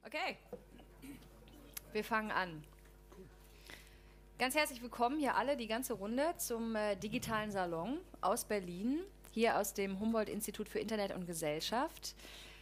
Okay, wir fangen an. Ganz herzlich willkommen hier alle, die ganze Runde, zum digitalen Salon aus Berlin, hier aus dem Humboldt-Institut für Internet und Gesellschaft.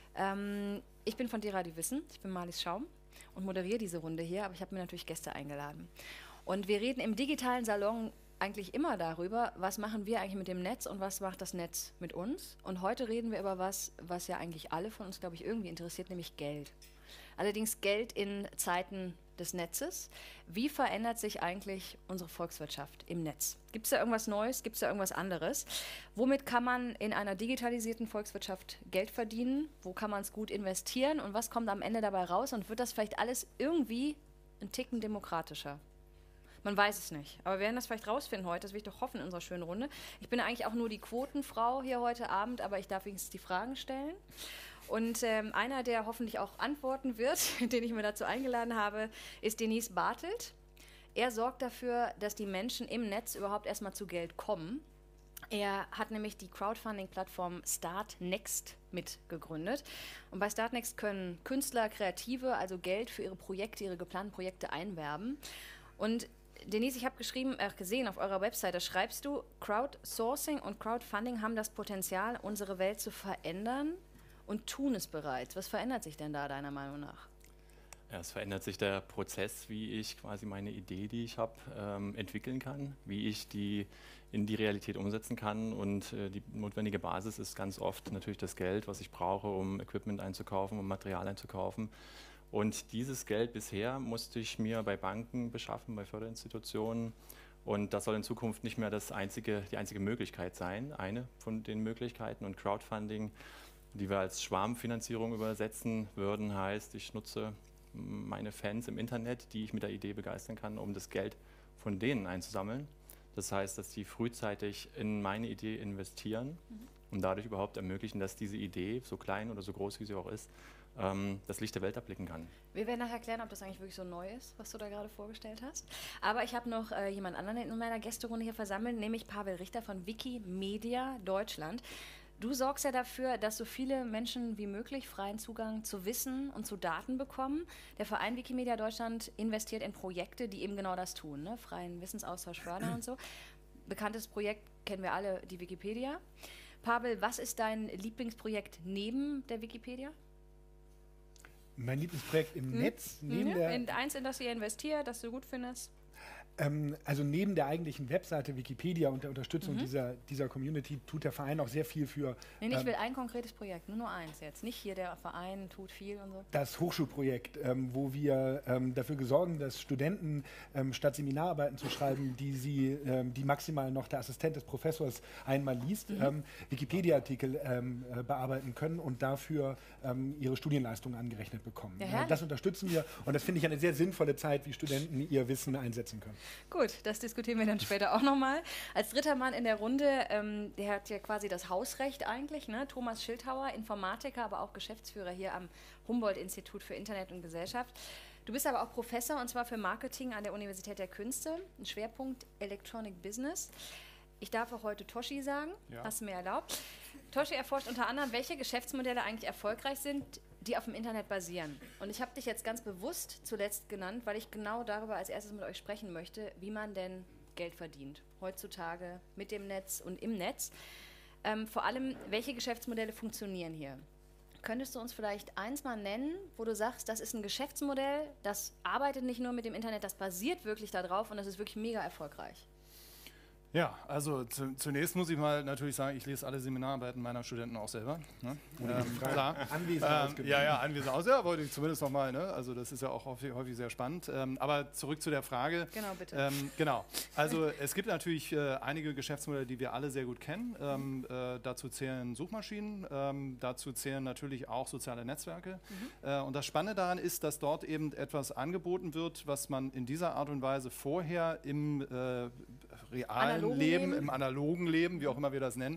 Ich bin von Derer, die wissen, ich bin Marlies Schaum und moderiere diese Runde hier, aber ich habe mir natürlich Gäste eingeladen. Und wir reden im digitalen Salon eigentlich immer darüber, was machen wir eigentlich mit dem Netz und was macht das Netz mit uns. Und heute reden wir über was ja eigentlich alle von uns, glaube ich, irgendwie interessiert, nämlich Geld. Allerdings Geld in Zeiten des Netzes. Wie verändert sich eigentlich unsere Volkswirtschaft im Netz? Gibt es da irgendwas Neues? Gibt es da irgendwas anderes? Womit kann man in einer digitalisierten Volkswirtschaft Geld verdienen? Wo kann man es gut investieren? Und was kommt am Ende dabei raus? Und wird das vielleicht alles irgendwie ein Ticken demokratischer? Man weiß es nicht. Aber wir werden das vielleicht rausfinden heute. Das will ich doch hoffen in unserer schönen Runde. Ich bin eigentlich auch nur die Quotenfrau hier heute Abend, aber ich darf wenigstens die Fragen stellen. Und einer, der hoffentlich auch antworten wird, den ich mir dazu eingeladen habe, ist Denise Bartelt. Er sorgt dafür, dass die Menschen im Netz überhaupt erstmal zu Geld kommen. Er hat nämlich die Crowdfunding-Plattform Startnext mitgegründet. Und bei Startnext können Künstler, Kreative also Geld für ihre Projekte, ihre geplanten Projekte einwerben. Und Denise, ich habe gesehen auf eurer Website, da schreibst du, Crowdsourcing und Crowdfunding haben das Potenzial, unsere Welt zu verändern und tun es bereits. Was verändert sich denn da deiner Meinung nach? Ja, es verändert sich der Prozess, wie ich quasi meine Idee, die ich habe, entwickeln kann, wie ich die in die Realität umsetzen kann. Und die notwendige Basis ist ganz oft natürlich das Geld, was ich brauche, um Equipment einzukaufen, um Material einzukaufen. Und dieses Geld bisher musste ich mir bei Banken beschaffen, bei Förderinstitutionen. Und das soll in Zukunft nicht mehr die einzige Möglichkeit sein, eine von den Möglichkeiten. Und Crowdfunding, die wir als Schwarmfinanzierung übersetzen würden, heißt, ich nutze meine Fans im Internet, die ich mit der Idee begeistern kann, um das Geld von denen einzusammeln. Das heißt, dass die frühzeitig in meine Idee investieren und dadurch überhaupt ermöglichen, dass diese Idee, so klein oder so groß wie sie auch ist, das Licht der Welt erblicken kann. Wir werden nachher erklären, ob das eigentlich wirklich so neu ist, was du da gerade vorgestellt hast. Aber ich habe noch jemand anderen in meiner Gästerunde hier versammelt, nämlich Pavel Richter von Wikimedia Deutschland. Du sorgst ja dafür, dass so viele Menschen wie möglich freien Zugang zu Wissen und zu Daten bekommen. Der Verein Wikimedia Deutschland investiert in Projekte, die eben genau das tun, ne? Freien Wissensaustausch fördern und so. Bekanntes Projekt kennen wir alle, die Wikipedia. Pavel, was ist dein Lieblingsprojekt neben der Wikipedia? Mein Lieblingsprojekt im Netz? Eins, in das ihr investiert, das du gut findest? Also neben der eigentlichen Webseite Wikipedia und der Unterstützung dieser Community tut der Verein auch sehr viel für... Nee, ich will ein konkretes Projekt, nur eins jetzt. Nicht hier der Verein tut viel und so. Das Hochschulprojekt, wo wir dafür sorgen, dass Studenten statt Seminararbeiten zu schreiben, die maximal noch der Assistent des Professors einmal liest, Wikipedia-Artikel bearbeiten können und dafür ihre Studienleistungen angerechnet bekommen. Ja, das unterstützen wir und das finde ich eine sehr sinnvolle Zeit, wie Studenten ihr Wissen einsetzen können. Gut, das diskutieren wir dann später auch nochmal. Als dritter Mann in der Runde, der hat ja quasi das Hausrecht eigentlich, ne? Thomas Schildhauer, Informatiker, aber auch Geschäftsführer hier am Humboldt-Institut für Internet und Gesellschaft. Du bist aber auch Professor und zwar für Marketing an der Universität der Künste, ein Schwerpunkt Electronic Business. Ich darf auch heute Toshi sagen, ja. Hast du mir erlaubt. Toshi erforscht unter anderem, welche Geschäftsmodelle eigentlich erfolgreich sind, die auf dem Internet basieren. Und ich habe dich jetzt ganz bewusst zuletzt genannt, weil ich genau darüber als erstes mit euch sprechen möchte, wie man denn Geld verdient. Heutzutage mit dem Netz und im Netz. Vor allem, welche Geschäftsmodelle funktionieren hier? Könntest du uns vielleicht eins mal nennen, wo du sagst, das ist ein Geschäftsmodell, das arbeitet nicht nur mit dem Internet, das basiert wirklich darauf und das ist wirklich mega erfolgreich? Ja, also zunächst muss ich mal natürlich sagen, ich lese alle Seminararbeiten meiner Studenten auch selber. Ne? Klar. Anwesend anwesend aus. Ja, wollte ich zumindest nochmal. Ne? Also das ist ja auch häufig sehr spannend. Aber zurück zu der Frage. Genau, bitte. Genau. Also es gibt natürlich einige Geschäftsmodelle, die wir alle sehr gut kennen. Dazu zählen Suchmaschinen, dazu zählen natürlich auch soziale Netzwerke. Und das Spannende daran ist, dass dort eben etwas angeboten wird, was man in dieser Art und Weise vorher im realen Leben, im analogen Leben, wie auch immer wir das nennen,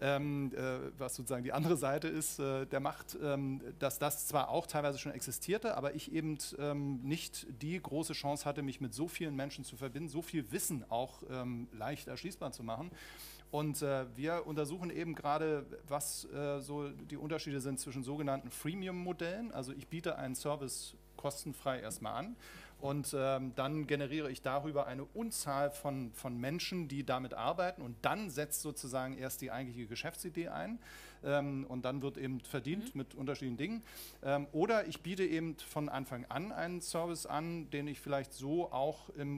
was sozusagen die andere Seite ist der Macht, dass das zwar auch teilweise schon existierte, aber ich eben nicht die große Chance hatte, mich mit so vielen Menschen zu verbinden, so viel Wissen auch leicht erschließbar zu machen. Und wir untersuchen eben gerade, was so die Unterschiede sind zwischen sogenannten Freemium-Modellen. Also ich biete einen Service kostenfrei erstmal an. Und dann generiere ich darüber eine Unzahl von Menschen, die damit arbeiten. Und dann setzt sozusagen erst die eigentliche Geschäftsidee ein. Und dann wird eben verdient mit unterschiedlichen Dingen. Oder ich biete eben von Anfang an einen Service an, den ich vielleicht so auch im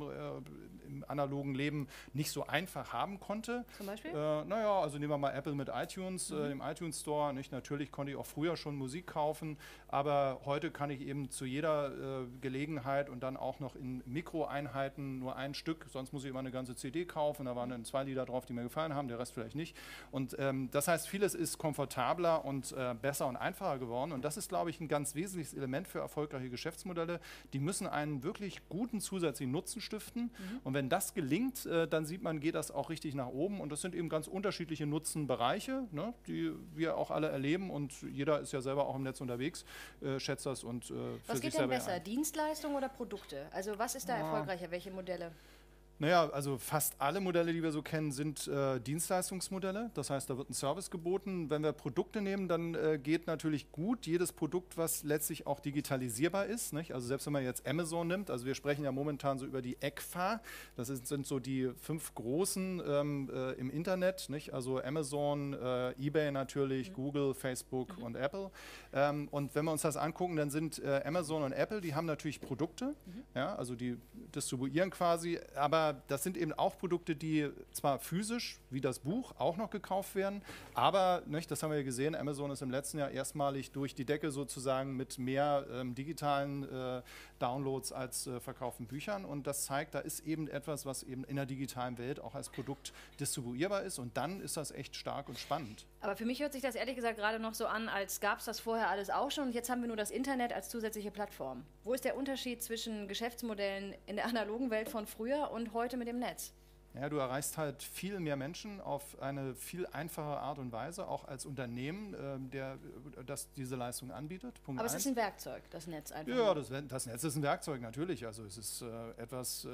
analogen Leben nicht so einfach haben konnte. Zum Beispiel? Naja, also nehmen wir mal Apple mit iTunes, im iTunes Store. Nicht? Natürlich konnte ich auch früher schon Musik kaufen, aber heute kann ich eben zu jeder Gelegenheit und dann auch noch in Mikroeinheiten nur ein Stück, sonst muss ich immer eine ganze CD kaufen. Da waren dann 2 Lieder drauf, die mir gefallen haben, der Rest vielleicht nicht. Und das heißt, vieles ist komfortabler und besser und einfacher geworden. Und das ist, glaube ich, ein ganz wesentliches Element für erfolgreiche Geschäftsmodelle. Die müssen einen wirklich guten zusätzlichen Nutzen stiften. Und wenn das gelingt, dann sieht man, geht das auch richtig nach oben. Und das sind eben ganz unterschiedliche Nutzenbereiche, ne, die wir auch alle erleben. Und jeder ist ja selber auch im Netz unterwegs, schätzt das und für was sich geht denn selber besser, Dienstleistung oder Produkte? Also was ist da erfolgreicher, welche Modelle? Naja, also fast alle Modelle, die wir so kennen, sind Dienstleistungsmodelle. Das heißt, da wird ein Service geboten. Wenn wir Produkte nehmen, dann geht natürlich gut jedes Produkt, was letztlich auch digitalisierbar ist. Nicht? Also selbst wenn man jetzt Amazon nimmt, also wir sprechen ja momentan so über die ECFA, sind so die 5 großen im Internet, nicht? Also Amazon, eBay natürlich, Google, Facebook und Apple. Und wenn wir uns das angucken, dann sind Amazon und Apple, die haben natürlich Produkte, ja, also die distribuieren quasi, aber das sind eben auch Produkte, die zwar physisch, wie das Buch, auch noch gekauft werden, aber, nicht, das haben wir ja gesehen, Amazon ist im letzten Jahr erstmalig durch die Decke sozusagen mit mehr digitalen Downloads als verkauften Büchern und das zeigt, da ist eben etwas, was eben in der digitalen Welt auch als Produkt distribuierbar ist und dann ist das echt stark und spannend. Aber für mich hört sich das ehrlich gesagt gerade noch so an, als gab es das vorher alles auch schon und jetzt haben wir nur das Internet als zusätzliche Plattform. Wo ist der Unterschied zwischen Geschäftsmodellen in der analogen Welt von früher und heute mit dem Netz? Ja, du erreichst halt viel mehr Menschen auf eine viel einfache Art und Weise, auch als Unternehmen, das diese Leistung anbietet. Punkt Aber es 1. ist ein Werkzeug, das Netz einfach. Ja, das Netz ist ein Werkzeug, natürlich. Also es ist etwas,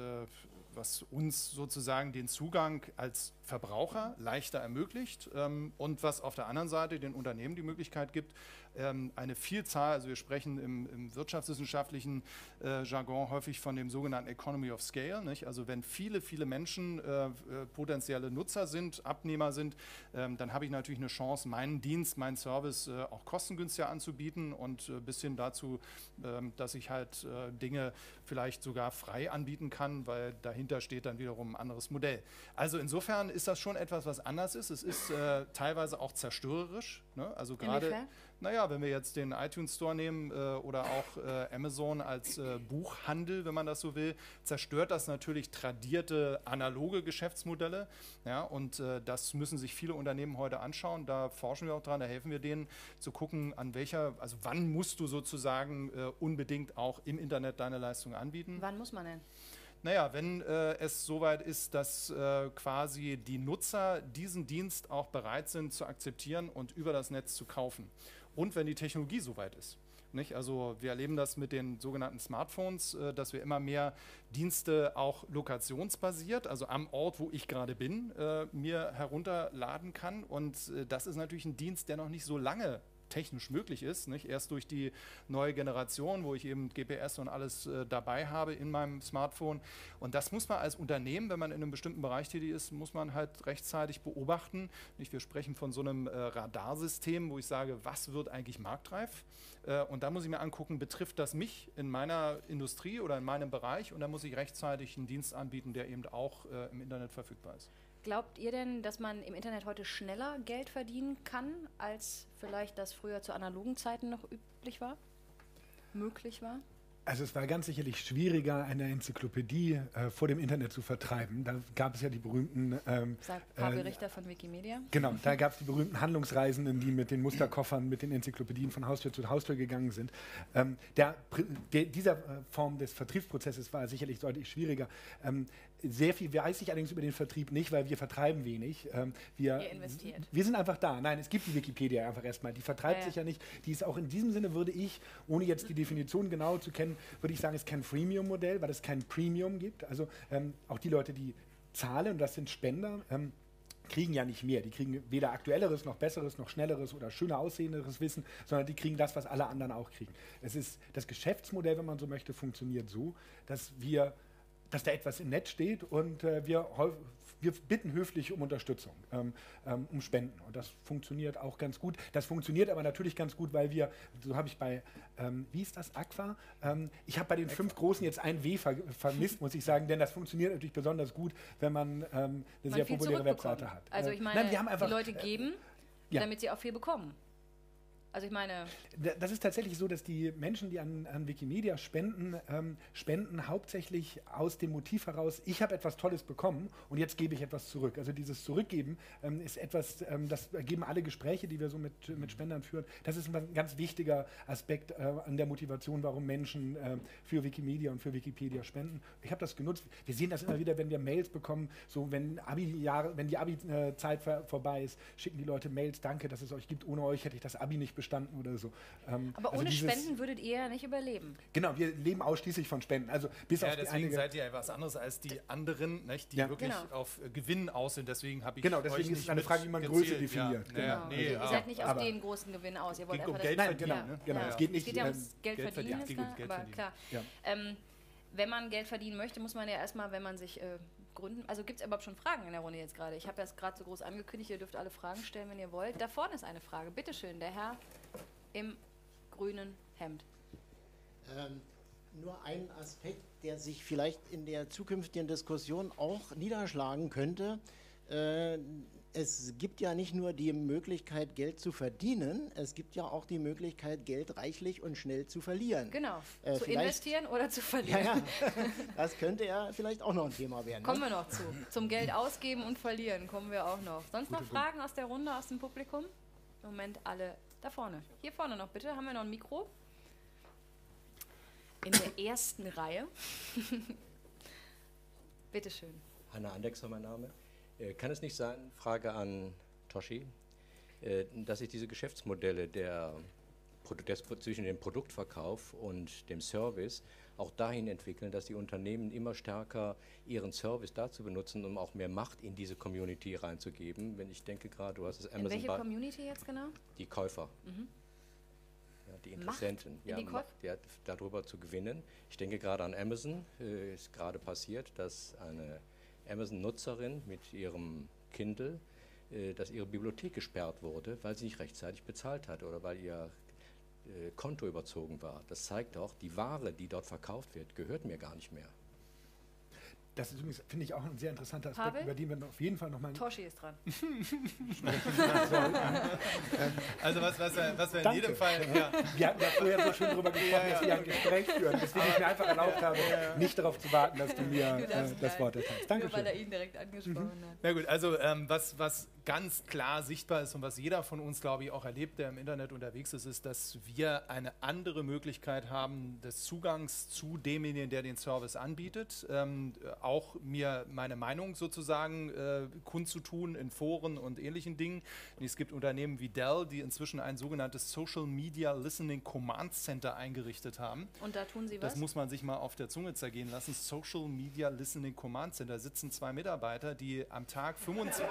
was uns sozusagen den Zugang als Verbraucher leichter ermöglicht und was auf der anderen Seite den Unternehmen die Möglichkeit gibt, eine Vielzahl, also wir sprechen im wirtschaftswissenschaftlichen Jargon häufig von dem sogenannten Economy of Scale, nicht? Also wenn viele Menschen potenzielle Nutzer sind, Abnehmer sind, dann habe ich natürlich eine Chance, meinen Dienst, meinen Service auch kostengünstiger anzubieten und bis hin dazu, dass ich halt Dinge vielleicht sogar frei anbieten kann, weil dahinter steht dann wiederum ein anderes Modell. Also insofern ist das schon etwas, was anders ist. Es ist teilweise auch zerstörerisch. Ne? Also gerade, naja, wenn wir jetzt den iTunes Store nehmen oder auch Amazon als Buchhandel, wenn man das so will, zerstört das natürlich tradierte analoge Geschäftsmodelle. Ja? Und das müssen sich viele Unternehmen heute anschauen. Da forschen wir auch dran, da helfen wir denen zu gucken, also wann musst du sozusagen unbedingt auch im Internet deine Leistung anbieten. Wann muss man denn? Naja, wenn es soweit ist, dass quasi die Nutzer diesen Dienst auch bereit sind zu akzeptieren und über das Netz zu kaufen. Und wenn die Technologie soweit ist. Nicht? Also wir erleben das mit den sogenannten Smartphones, dass wir immer mehr Dienste auch lokationsbasiert, also am Ort, wo ich gerade bin, mir herunterladen kann. Und das ist natürlich ein Dienst, der noch nicht so lange technisch möglich ist, nicht? Erst durch die neue Generation, wo ich eben GPS und alles dabei habe in meinem Smartphone. Und das muss man als Unternehmen, wenn man in einem bestimmten Bereich tätig ist, muss man halt rechtzeitig beobachten. Nicht? Wir sprechen von so einem Radarsystem, wo ich sage, was wird eigentlich marktreif? Und da muss ich mir angucken, betrifft das mich in meiner Industrie oder in meinem Bereich? Und da muss ich rechtzeitig einen Dienst anbieten, der eben auch im Internet verfügbar ist. Glaubt ihr denn, dass man im Internet heute schneller Geld verdienen kann, als vielleicht das früher zu analogen Zeiten noch möglich war? Also es war ganz sicherlich schwieriger, eine Enzyklopädie vor dem Internet zu vertreiben. Da gab es ja die berühmten... Sagt Pavel Richter von Wikimedia. Genau, da gab es die berühmten Handlungsreisenden, die mit den Musterkoffern, mit den Enzyklopädien von Haustür zu Haustür gegangen sind. Dieser Form des Vertriebsprozesses war sicherlich deutlich schwieriger. Sehr viel weiß ich allerdings über den Vertrieb nicht, weil wir vertreiben wenig. Ihr investiert. Wir sind einfach da. Nein, es gibt die Wikipedia einfach erstmal. Die vertreibt sich ja nicht. Die ist auch in diesem Sinne, würde ich, ohne jetzt die Definition genau zu kennen, würde ich sagen, ist kein Freemium-Modell, weil es kein Premium gibt. Also auch die Leute, die zahlen, und das sind Spender, kriegen ja nicht mehr. Die kriegen weder aktuelleres, noch besseres, noch schnelleres oder schöner aussehenderes Wissen, sondern die kriegen das, was alle anderen auch kriegen. Das Geschäftsmodell, wenn man so möchte, funktioniert so, dass da etwas im Netz steht und wir bitten höflich um Unterstützung, um Spenden. Und das funktioniert auch ganz gut. Das funktioniert aber natürlich ganz gut, weil so habe ich bei, wie ist das, Aqua? Ich habe bei den 5 Großen jetzt ein W vermisst, muss ich sagen, denn das funktioniert natürlich besonders gut, wenn man eine sehr populäre Webseite hat. Also ich meine, die Leute geben, ja, damit sie auch viel bekommen. Also ich meine... Das ist tatsächlich so, dass die Menschen, die an Wikimedia spenden, spenden hauptsächlich aus dem Motiv heraus, ich habe etwas Tolles bekommen und jetzt gebe ich etwas zurück. Also dieses Zurückgeben ist etwas, das ergeben alle Gespräche, die wir so mit Spendern führen. Das ist ein ganz wichtiger Aspekt an der Motivation, warum Menschen für Wikimedia und für Wikipedia spenden. Ich habe das genutzt. Wir sehen das immer wieder, wenn wir Mails bekommen, so wenn die Abi-Zeit vorbei ist, schicken die Leute Mails, danke, dass es euch gibt. Ohne euch hätte ich das Abi nicht bestanden oder so. Aber ohne Spenden würdet ihr ja nicht überleben. Genau, wir leben ausschließlich von Spenden. Also bis auf deswegen seid ihr ja was anderes als die anderen, nicht, die wirklich auf Gewinn aus sind. Deswegen habe ich deswegen ist es eine Frage, wie man Größe definiert. Ja. Genau. Ihr seid nicht auf den großen Gewinn aus. Ihr wollt einfach um Geld verdienen. Genau. Es geht ja ums Geld verdienen, ist klar, aber klar. Ja. Wenn man Geld verdienen möchte, muss man ja erstmal, wenn man sich gründen, also gibt es überhaupt schon Fragen in der Runde jetzt gerade? Ich habe das gerade so groß angekündigt, ihr dürft alle Fragen stellen, wenn ihr wollt. Da vorne ist eine Frage. Bitte schön, der Herr im grünen Hemd. Nur ein Aspekt, der sich vielleicht in der zukünftigen Diskussion auch niederschlagen könnte. Es gibt ja nicht nur die Möglichkeit, Geld zu verdienen, es gibt ja auch die Möglichkeit, Geld reichlich und schnell zu verlieren. Genau, zu investieren oder zu verlieren. Ja, das könnte ja vielleicht auch noch ein Thema werden. Kommen wir noch zu. Zum Geld ausgeben und verlieren kommen wir auch noch. Sonst noch Fragen aus der Runde, aus dem Publikum? Im Moment alle da vorne. Hier vorne noch bitte. Haben wir noch ein Mikro? In der ersten Reihe. Bitte schön. Hanna Andexer, mein Name. Kann es nicht sein, Frage an Toshi, dass sich diese Geschäftsmodelle zwischen dem Produktverkauf und dem Service auch dahin entwickeln, dass die Unternehmen immer stärker ihren Service dazu benutzen, um auch mehr Macht in diese Community reinzugeben. Wenn ich denke gerade, du hast es Amazon... In welche Community jetzt genau? Die Käufer. Ja, die Interessenten. Macht darüber zu gewinnen. Ich denke gerade an Amazon. Ist gerade passiert, dass eine Amazon-Nutzerin mit ihrem Kindle, dass ihre Bibliothek gesperrt wurde, weil sie nicht rechtzeitig bezahlt hat oder weil ihr Konto überzogen war. Das zeigt auch, die Ware, die dort verkauft wird, gehört mir gar nicht mehr. Das ist übrigens, finde ich, auch ein sehr interessanter Aspekt, Pavel? über den wir auf jeden Fall nochmal... Toshi ist dran. Also was wir in jedem Fall... Ja. Wir hatten ja vorher so schön darüber gesprochen, dass wir ein Gespräch führen, weswegen ich mir einfach erlaubt habe, nicht darauf zu warten, dass du mir das Wort erteilst. Dankeschön. Nur weil er ihn direkt angesprochen hat. Na gut, also was ganz klar sichtbar ist und was jeder von uns, glaube ich, auch erlebt, der im Internet unterwegs ist, ist, dass wir eine andere Möglichkeit haben des Zugangs zu demjenigen, der den Service anbietet, auch mir meine Meinung sozusagen kundzutun in Foren und ähnlichen Dingen. Und es gibt Unternehmen wie Dell, die inzwischen ein sogenanntes Social Media Listening Command Center eingerichtet haben. Und da tun sie was? Das muss man sich mal auf der Zunge zergehen lassen. Social Media Listening Command Center, sitzen 2 Mitarbeiter, die am Tag 25...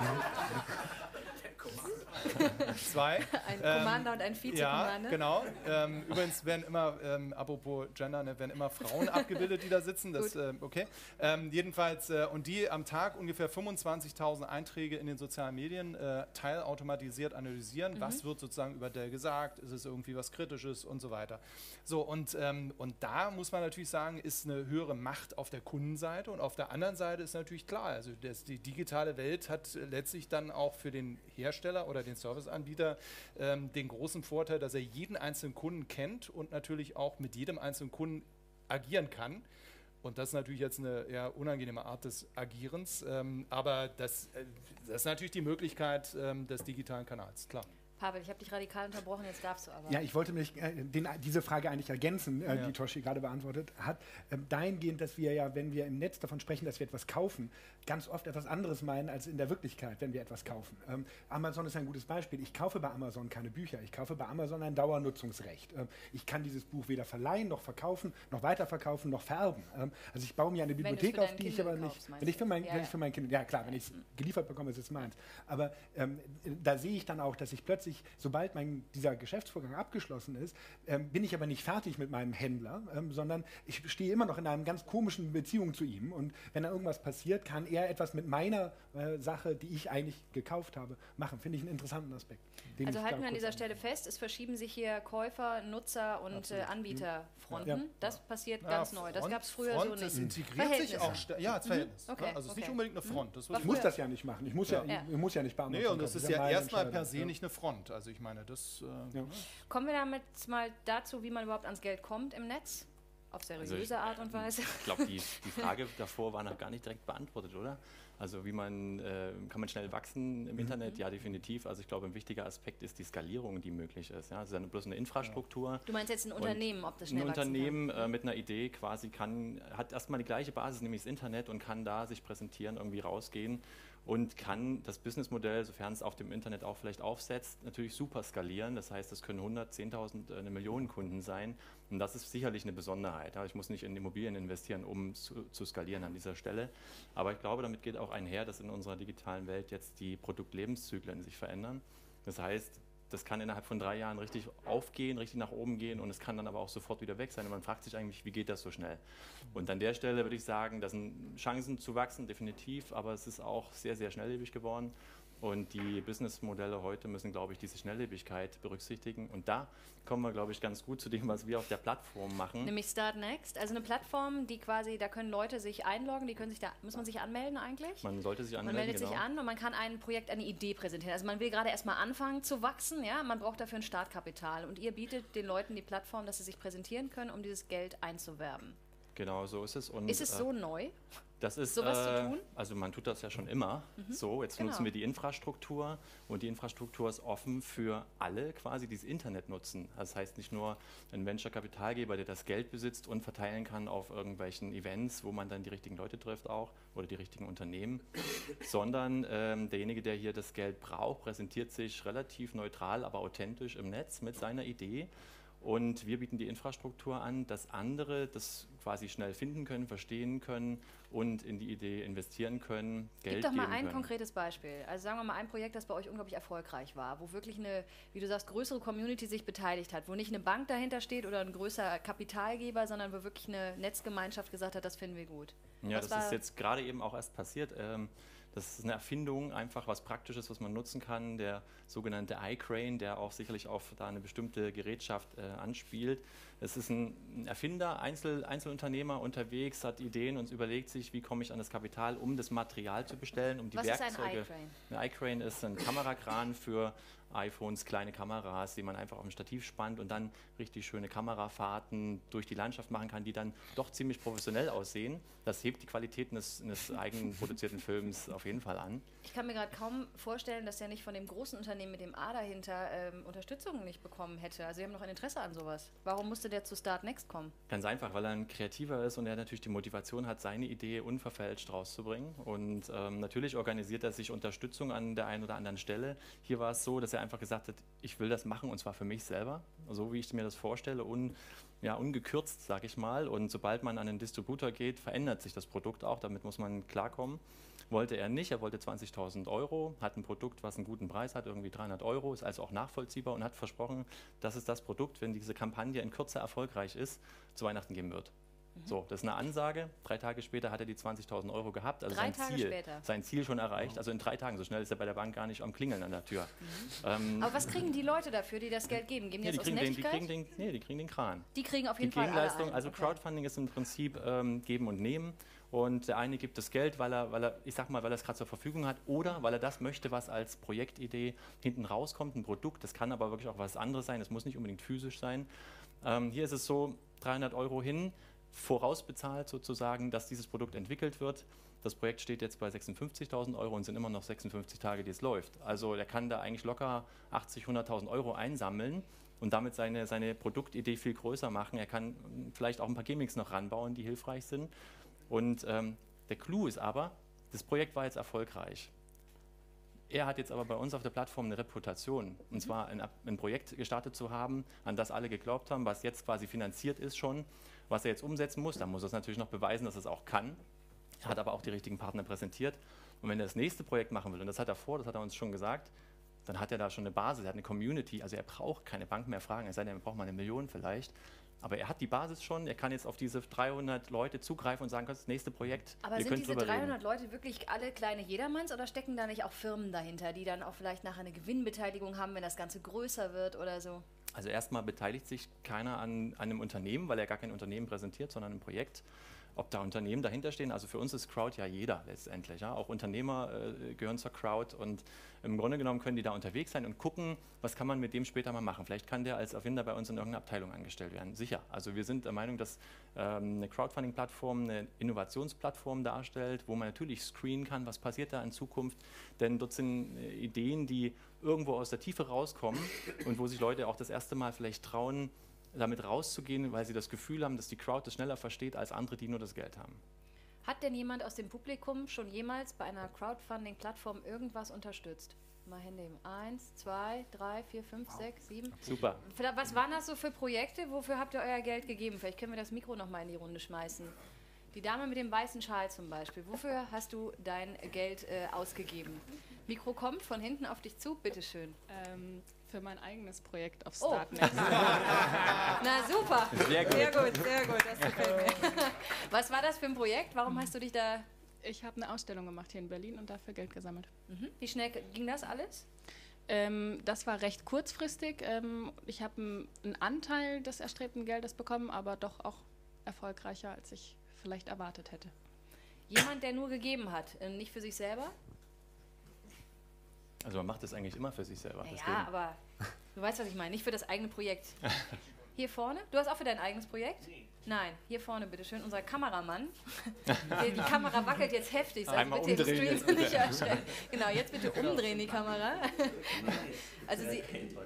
Zwei. Ein Commander und ein Vize-Commander. Ja, genau. Übrigens werden immer, apropos Gender, werden immer Frauen abgebildet, die da sitzen. Das, okay. Jedenfalls, und die am Tag ungefähr 25.000 Einträge in den sozialen Medien teilautomatisiert analysieren. Was wird sozusagen über Dell gesagt? Ist es irgendwie was Kritisches und so weiter. So, und da muss man natürlich sagen, ist eine höhere Macht auf der Kundenseite und auf der anderen Seite ist natürlich klar, also die digitale Welt hat letztlich dann auch für den Hersteller oder den Serviceanbieter den großen Vorteil, dass er jeden einzelnen Kunden kennt und natürlich auch mit jedem einzelnen Kunden agieren kann. Und das ist natürlich jetzt eine eher unangenehme Art des Agierens, aber das ist natürlich die Möglichkeit des digitalen Kanals, klar. Pavel, ich habe dich radikal unterbrochen, jetzt darfst du aber. Ja, ich wollte diese Frage eigentlich ergänzen, die Toshi gerade beantwortet hat. Dahingehend, dass wir ja, wenn wir im Netz davon sprechen, dass wir etwas kaufen, ganz oft etwas anderes meinen als in der Wirklichkeit, wenn wir etwas kaufen. Amazon ist ein gutes Beispiel. Ich kaufe bei Amazon keine Bücher. Ich kaufe bei Amazon ein Dauernutzungsrecht. Ich kann dieses Buch weder verleihen, noch verkaufen, noch weiterverkaufen, noch vererben. Also ich baue mir eine Bibliothek auf, die ich aber nicht... Wenn ich für mein Kind... Ja klar, wenn ich es geliefert bekomme, ist es meins. Aber da sehe ich dann auch, dass ich plötzlich, sobald dieser Geschäftsvorgang abgeschlossen ist, bin ich aber nicht fertig mit meinem Händler, sondern ich stehe immer noch in einer ganz komischen Beziehung zu ihm. Und wenn da irgendwas passiert, kann er etwas mit meiner Sache, die ich eigentlich gekauft habe, machen. Finde ich einen interessanten Aspekt. Also halten wir an dieser Stelle fest, es verschieben sich hier Käufer, Nutzer und Anbieterfronten. Ja. Das passiert ganz neu. Das gab es früher so nicht. Das integriert sich auch als Verhältnis. Okay. Also es ist nicht unbedingt eine Front. Ich muss das ja nicht machen. Ich muss ja nicht bei Amazon. Nee, und das ist ja erstmal per se nicht eine Front. Also ich meine, das... Kommen wir damit mal dazu, wie man überhaupt ans Geld kommt im Netz? Auf seriöse Art und Weise? Ich glaube, die Frage davor war noch gar nicht direkt beantwortet, oder? Also kann man schnell wachsen im Internet? Ja, definitiv. Also ich glaube, ein wichtiger Aspekt ist die Skalierung, die möglich ist. Ja, es ist ja bloß eine Infrastruktur. Du meinst jetzt ein Unternehmen, ob das schnell wachsen kann? Ein Unternehmen mit einer Idee quasi hat erstmal die gleiche Basis, nämlich das Internet, und kann da sich präsentieren, irgendwie rausgehen und kann das Businessmodell, sofern es auf dem Internet auch vielleicht aufsetzt, natürlich super skalieren. Das heißt, es können 100, 10.000, eine Million Kunden sein. Und das ist sicherlich eine Besonderheit. Ich muss nicht in Immobilien investieren, um zu skalieren an dieser Stelle. Aber ich glaube, damit geht auch einher, dass in unserer digitalen Welt jetzt die Produktlebenszyklen sich verändern. Das heißt, das kann innerhalb von 3 Jahren richtig aufgehen, richtig nach oben gehen, und es kann dann aber auch sofort wieder weg sein. Und man fragt sich eigentlich, wie geht das so schnell? Und an der Stelle würde ich sagen, das sind Chancen zu wachsen, definitiv, aber es ist auch sehr, sehr schnelllebig geworden. Und die Businessmodelle heute müssen, glaube ich, diese Schnelllebigkeit berücksichtigen. Und da kommen wir, glaube ich, ganz gut zu dem, was wir auf der Plattform machen. Nämlich Start Next, also eine Plattform, die quasi, da können Leute sich einloggen, muss man sich anmelden eigentlich? Man sollte sich anmelden, Man meldet sich an und man kann ein Projekt, eine Idee präsentieren. Also man will gerade erstmal anfangen zu wachsen, ja, man braucht dafür ein Startkapital. Und ihr bietet den Leuten die Plattform, dass sie sich präsentieren können, um dieses Geld einzuwerben. Genau, so ist es. Und ist es so neu? Das ist sowas zu tun? Also man tut das ja schon immer so. Jetzt nutzen wir die Infrastruktur, und die Infrastruktur ist offen für alle quasi, die das Internet nutzen. Das heißt nicht nur ein Venture-Kapitalgeber, der das Geld besitzt und verteilen kann auf irgendwelchen Events, wo man dann die richtigen Leute trifft auch oder die richtigen Unternehmen, sondern derjenige, der hier das Geld braucht, präsentiert sich relativ neutral, aber authentisch im Netz mit seiner Idee. Und wir bieten die Infrastruktur an, dass andere das quasi schnell finden können, verstehen können und in die Idee investieren können, Geld geben können. Gib doch mal ein konkretes Beispiel. Also sagen wir mal ein Projekt, das bei euch unglaublich erfolgreich war, wo wirklich eine, wie du sagst, größere Community sich beteiligt hat, wo nicht eine Bank dahinter steht oder ein größerer Kapitalgeber, sondern wo wirklich eine Netzgemeinschaft gesagt hat, das finden wir gut. Ja, das ist jetzt gerade eben auch erst passiert. Das ist eine Erfindung, einfach was Praktisches, was man nutzen kann, der sogenannte iCrane, der auch sicherlich auf da eine bestimmte Gerätschaft anspielt. Es ist ein Erfinder, Einzelunternehmer unterwegs, hat Ideen und überlegt sich, wie komme ich an das Kapital, um das Material zu bestellen, um die Werkzeuge. Was ist ein iCrane? Ein iCrane ist ein Kamerakran für iPhones, kleine Kameras, die man einfach auf ein Stativ spannt und dann richtig schöne Kamerafahrten durch die Landschaft machen kann, die dann doch ziemlich professionell aussehen. Das hebt die Qualität eines eigenproduzierten Films auf jeden Fall an. Ich kann mir gerade kaum vorstellen, dass er nicht von dem großen Unternehmen mit dem A dahinter Unterstützung nicht bekommen hätte. Also wir haben noch ein Interesse an sowas. Warum musste der zu Start Next kommen? Ganz einfach, weil er ein Kreativer ist und er natürlich die Motivation hat, seine Idee unverfälscht rauszubringen. Und natürlich organisiert er sich Unterstützung an der einen oder anderen Stelle. Hier war es so, dass er einfach gesagt hat, ich will das machen und zwar für mich selber, so wie ich mir das vorstelle, ungekürzt, sage ich mal. Und sobald man an einen Distributor geht, verändert sich das Produkt auch, damit muss man klarkommen. Wollte er nicht, er wollte 20.000 €, hat ein Produkt, was einen guten Preis hat, irgendwie 300 €, ist also auch nachvollziehbar und hat versprochen, dass es das Produkt, wenn diese Kampagne in Kürze erfolgreich ist, zu Weihnachten geben wird. So, das ist eine Ansage. 3 Tage später hat er die 20.000 € gehabt, also sein Ziel schon erreicht. Also in 3 Tagen, so schnell ist er bei der Bank gar nicht am Klingeln an der Tür. Aber was kriegen die Leute dafür, die das Geld geben? Geben die das aus Nettigkeit? Die kriegen den Kran. Die kriegen auf jeden Fall Gegenleistung, alle ein. also Crowdfunding ist im Prinzip Geben und Nehmen. Und der eine gibt das Geld, weil er es gerade zur Verfügung hat oder weil er das möchte, was als Projektidee hinten rauskommt, ein Produkt. Das kann aber wirklich auch was anderes sein, es muss nicht unbedingt physisch sein. Hier ist es so, 300 € hin. vorausbezahlt sozusagen, dass dieses Produkt entwickelt wird. Das Projekt steht jetzt bei 56.000 € und sind immer noch 56 Tage, die es läuft. Also der kann da eigentlich locker 80.000, 100.000 € einsammeln und damit seine Produktidee viel größer machen. Er kann vielleicht auch ein paar Gimmicks noch ranbauen, die hilfreich sind. Und der Clou ist aber, das Projekt war jetzt erfolgreich. Er hat jetzt aber bei uns auf der Plattform eine Reputation, und zwar ein Projekt gestartet zu haben, an das alle geglaubt haben, was jetzt quasi finanziert ist schon, was er jetzt umsetzen muss. Da muss er es natürlich noch beweisen, dass er es auch kann. Er hat aber auch die richtigen Partner präsentiert. Und wenn er das nächste Projekt machen will, und das hat er vor, das hat er uns schon gesagt, dann hat er da schon eine Basis, er hat eine Community, also er braucht keine Bank mehr fragen, es sei denn, er braucht mal 1 Million vielleicht. Aber er hat die Basis schon, er kann jetzt auf diese 300 Leute zugreifen und sagen, das nächste Projekt, aber ihr sind könnt diese drüber 300 reden. Leute wirklich alle kleine Jedermanns oder stecken da nicht auch Firmen dahinter, die dann auch vielleicht nachher eine Gewinnbeteiligung haben, wenn das Ganze größer wird oder so? Also erstmal beteiligt sich keiner an einem Unternehmen, weil er gar kein Unternehmen präsentiert, sondern ein Projekt. Ob da Unternehmen dahinter stehen, also für uns ist Crowd ja jeder letztendlich. Ja? Auch Unternehmer gehören zur Crowd und im Grunde genommen können die da unterwegs sein und gucken, was kann man mit dem später mal machen. Vielleicht kann der als Erfinder bei uns in irgendeiner Abteilung angestellt werden. Sicher. Also wir sind der Meinung, dass eine Crowdfunding-Plattform eine Innovationsplattform darstellt, wo man natürlich screenen kann, was passiert da in Zukunft. Denn dort sind Ideen, die irgendwo aus der Tiefe rauskommen und wo sich Leute auch das erste Mal vielleicht trauen, damit rauszugehen, weil sie das Gefühl haben, dass die Crowd das schneller versteht als andere, die nur das Geld haben. Hat denn jemand aus dem Publikum schon jemals bei einer Crowdfunding-Plattform irgendwas unterstützt? Mal Hände heben. 1, 2, 3, 4, 5, 6, 7. Super. Was waren das so für Projekte? Wofür habt ihr euer Geld gegeben? Vielleicht können wir das Mikro nochmal in die Runde schmeißen. Die Dame mit dem weißen Schal zum Beispiel. Wofür hast du dein Geld ausgegeben? Mikro kommt von hinten auf dich zu, bitteschön. Für mein eigenes Projekt auf Startnext. Na super. Sehr gut. Sehr gut, sehr gut. Das gefällt mir. Was war das für ein Projekt? Warum hast du dich da... Ich habe eine Ausstellung gemacht hier in Berlin und dafür Geld gesammelt. Wie schnell ging das alles? Das war recht kurzfristig. Ich habe einen Anteil des erstrebten Geldes bekommen, aber doch auch erfolgreicher, als ich vielleicht erwartet hätte. Jemand, der nur gegeben hat, nicht für sich selber? Also man macht das eigentlich immer für sich selber. Ja, aber du weißt, was ich meine, nicht für das eigene Projekt. Hier vorne? Du hast auch für dein eigenes Projekt? Nein, hier vorne bitteschön, unser Kameramann. Die Kamera wackelt jetzt heftig, also Einmal bitte im umdrehen Stream nicht erschrecken. Genau, jetzt bitte umdrehen die Kamera. Also Sie...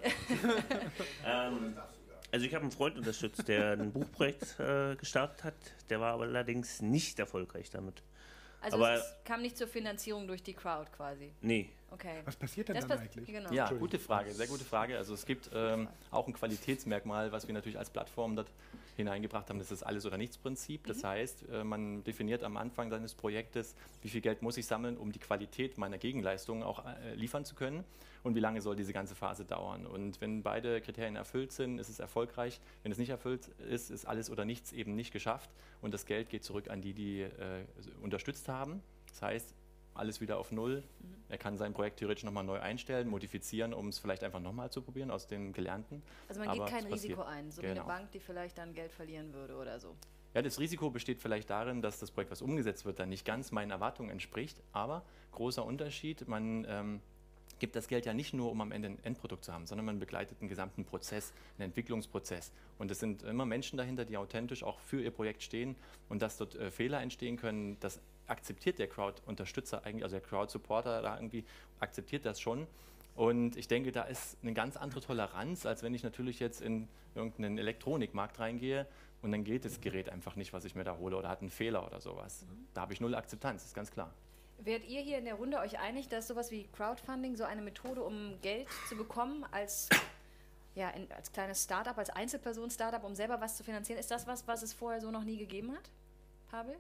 Also ich habe einen Freund unterstützt, der ein Buchprojekt gestartet hat, der war aber allerdings nicht erfolgreich damit. Also aber es kam nicht zur Finanzierung durch die Crowd quasi? Nee. Okay. Was passiert denn Das dann eigentlich? Genau. Ja, gute Frage, sehr gute Frage. Also es gibt auch ein Qualitätsmerkmal, was wir natürlich als Plattform dort hineingebracht haben, das ist das Alles-oder-Nichts-Prinzip. Das heißt, man definiert am Anfang seines Projektes, wie viel Geld muss ich sammeln, um die Qualität meiner Gegenleistungen auch liefern zu können und wie lange soll diese ganze Phase dauern. Und wenn beide Kriterien erfüllt sind, ist es erfolgreich. Wenn es nicht erfüllt ist, ist Alles oder Nichts eben nicht geschafft und das Geld geht zurück an die, die unterstützt haben. Das heißt, alles wieder auf Null. Er kann sein Projekt theoretisch nochmal neu einstellen, modifizieren, um es vielleicht einfach nochmal zu probieren aus dem Gelernten. Also man Aber geht kein es passiert. Risiko ein, so wie eine Bank, die vielleicht dann Geld verlieren würde oder so. Ja, das Risiko besteht vielleicht darin, dass das Projekt, was umgesetzt wird, dann nicht ganz meinen Erwartungen entspricht, aber großer Unterschied, man gibt das Geld ja nicht nur, um am Ende ein Endprodukt zu haben, sondern man begleitet einen gesamten Prozess, einen Entwicklungsprozess. Und es sind immer Menschen dahinter, die authentisch auch für ihr Projekt stehen und dass dort Fehler entstehen können, das akzeptiert der Crowd-Unterstützer eigentlich, also der Crowd-Supporter da irgendwie akzeptiert das schon. Und ich denke, da ist eine ganz andere Toleranz, als wenn ich natürlich jetzt in irgendeinen Elektronikmarkt reingehe und dann geht das Gerät einfach nicht, was ich mir da hole oder hat einen Fehler oder sowas. Da habe ich null Akzeptanz, ist ganz klar. Werdet ihr hier in der Runde euch einig, dass sowas wie Crowdfunding so eine Methode, um Geld zu bekommen als kleines Startup, als Einzelperson-Startup, um selber was zu finanzieren, ist das was es vorher so noch nie gegeben hat? Pavel?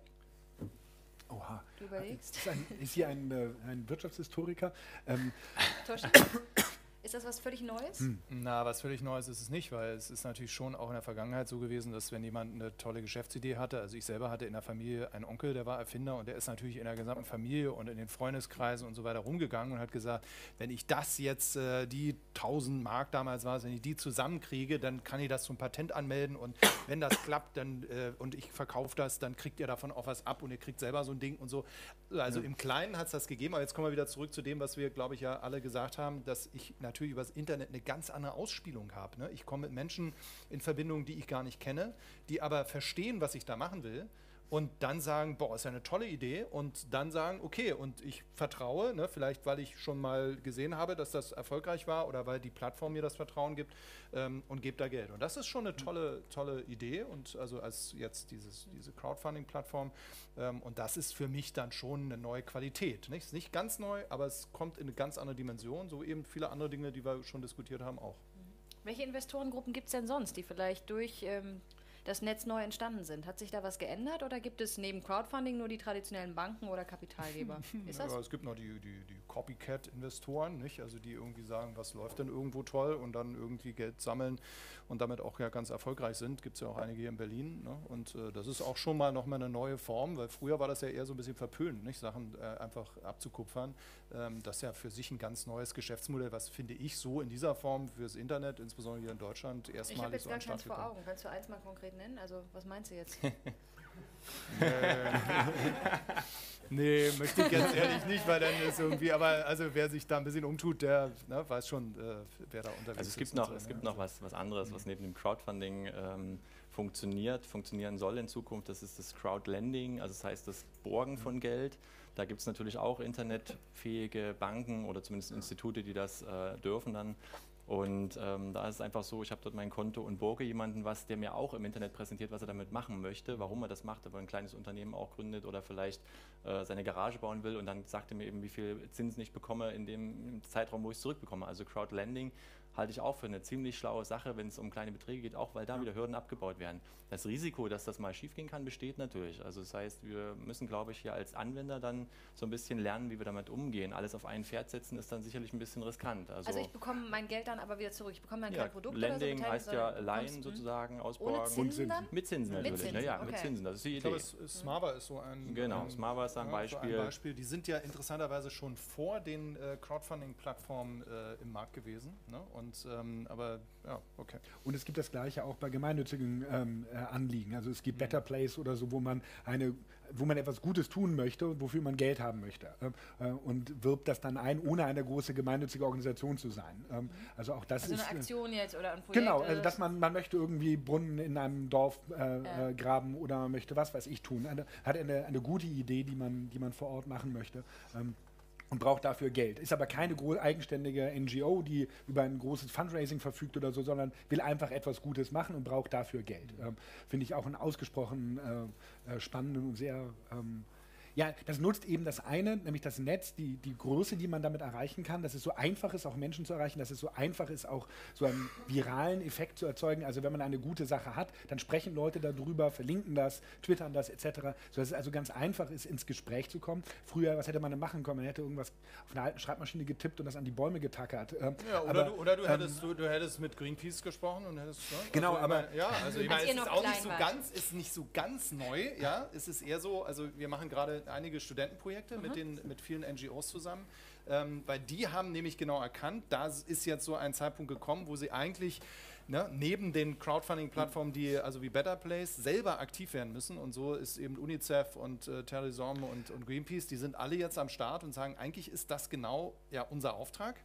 Oha. Du überlegst. Ist hier ein Wirtschaftshistoriker? Toshi? Ist das was völlig Neues? Na, was völlig Neues ist es nicht, weil es ist natürlich schon auch in der Vergangenheit so gewesen, dass wenn jemand eine tolle Geschäftsidee hatte, also ich selber hatte in der Familie einen Onkel, der war Erfinder und der ist natürlich in der gesamten Familie und in den Freundeskreisen und so weiter rumgegangen und hat gesagt, wenn ich das jetzt, die 1000 Mark damals war es, wenn ich die zusammenkriege, dann kann ich das zum Patent anmelden und wenn das klappt dann und ich verkaufe das, dann kriegt ihr davon auch was ab und ihr kriegt selber so ein Ding und so. Also im Kleinen hat es das gegeben, aber jetzt kommen wir wieder zurück zu dem, was wir, glaube ich, ja alle gesagt haben, dass ich natürlich natürlich über das Internet eine ganz andere Ausspielung habe. Ne? Ich komme mit Menschen in Verbindung, die ich gar nicht kenne, die aber verstehen, was ich da machen will. Und dann sagen, boah, ist ja eine tolle Idee. Und dann sagen, okay, und ich vertraue, ne, vielleicht weil ich schon mal gesehen habe, dass das erfolgreich war oder weil die Plattform mir das Vertrauen gibt und gebe da Geld. Und das ist schon eine tolle Idee. Und also als jetzt diese Crowdfunding-Plattform. Und das ist für mich dann schon eine neue Qualität. Nicht? Ist nicht ganz neu, aber es kommt in eine ganz andere Dimension. So eben viele andere Dinge, die wir schon diskutiert haben, auch. Welche Investorengruppen gibt es denn sonst, die vielleicht durch das Netz neu entstanden sind? Hat sich da was geändert oder gibt es neben Crowdfunding nur die traditionellen Banken oder Kapitalgeber? Ist das? Ja, es gibt noch die Copycat-Investoren, nicht? Also die irgendwie sagen, was läuft denn irgendwo toll und dann irgendwie Geld sammeln und damit auch ja ganz erfolgreich sind. Gibt es ja auch einige hier in Berlin. Ne? Und das ist auch schon mal nochmal eine neue Form, weil früher war das ja eher so ein bisschen verpönt, nicht? Sachen einfach abzukupfern. Das ist ja für sich ein ganz neues Geschäftsmodell, was finde ich so in dieser Form fürs Internet, insbesondere hier in Deutschland, erstmalig so an den Start gekommen. Ich habe jetzt gar keins vor Augen. Kannst du eins mal konkret nennen? Also was meinst du jetzt? Nee, möchte ich ganz ehrlich nicht, weil dann ist irgendwie, aber also wer sich da ein bisschen umtut, der weiß schon, wer da unterwegs also ist. Es gibt noch was anderes, was neben dem Crowdfunding funktionieren soll in Zukunft. Das ist das Crowdlending, also das heißt das Borgen von Geld. Da gibt es natürlich auch internetfähige Banken oder zumindest Institute, die das dürfen dann. Und da ist es einfach so, ich habe dort mein Konto und borge jemanden was, der mir auch im Internet präsentiert, was er damit machen möchte, warum er das macht, ob er ein kleines Unternehmen auch gründet oder vielleicht seine Garage bauen will und dann sagt er mir eben, wie viel Zinsen ich bekomme in dem Zeitraum, wo ich es zurückbekomme. Also Crowdlending halte ich auch für eine ziemlich schlaue Sache, wenn es um kleine Beträge geht, auch weil da wieder Hürden abgebaut werden. Das Risiko, dass das mal schiefgehen kann, besteht natürlich. Also das heißt, wir müssen, glaube ich, hier als Anwender dann so ein bisschen lernen, wie wir damit umgehen. Alles auf ein Pferd setzen ist dann sicherlich ein bisschen riskant. Also ich bekomme mein Geld dann aber wieder zurück. Ich bekomme dann kein Produkt Lending oder so. heißt ja leihen sozusagen, ausborgen. Ohne Zinsen dann? Mit Zinsen natürlich. Mit Zinsen, mit Zinsen, das ist die Ich Idee. glaube, Smava ist so ein... Genau, Smava ist ein Beispiel. Die sind ja interessanterweise schon vor den Crowdfunding-Plattformen im Markt gewesen. Ne? Und, aber ja, okay. Und es gibt das Gleiche auch bei gemeinnützigen Anliegen. Also es gibt Better Place oder so, wo man etwas Gutes tun möchte, wofür man Geld haben möchte und wirbt das dann ein, ohne eine große gemeinnützige Organisation zu sein. Also auch das ist eine Aktion jetzt oder ein Projekt. Genau, also dass man möchte irgendwie Brunnen in einem Dorf graben oder man möchte was weiß ich tun. Hat eine gute Idee, die man vor Ort machen möchte. Und braucht dafür Geld. Ist aber keine eigenständige NGO, die über ein großes Fundraising verfügt oder so, sondern will einfach etwas Gutes machen und braucht dafür Geld. Finde ich auch einen ausgesprochen spannenden und sehr... Ja, das nutzt eben das eine, nämlich das Netz, die Größe, die man damit erreichen kann, dass es so einfach ist, auch Menschen zu erreichen, dass es so einfach ist, auch so einen viralen Effekt zu erzeugen. Also wenn man eine gute Sache hat, dann sprechen Leute darüber, verlinken das, twittern das etc., sodass es also ganz einfach ist, ins Gespräch zu kommen. Früher, was hätte man denn machen können? Man hätte irgendwas auf einer alten Schreibmaschine getippt und das an die Bäume getackert. Ja, du hättest mit Greenpeace gesprochen und hättest... Ne? Genau, also, aber... Ja, also ich meine, es ist auch nicht so ganz neu, ja, es ist eher so, also wir machen gerade einige Studentenprojekte mit vielen NGOs zusammen, weil die haben nämlich genau erkannt, da ist jetzt so ein Zeitpunkt gekommen, wo sie eigentlich neben den Crowdfunding-Plattformen, die also wie Better Place selber aktiv werden müssen und so ist eben UNICEF und Telesom und Greenpeace, die sind alle jetzt am Start und sagen, eigentlich ist das genau unser Auftrag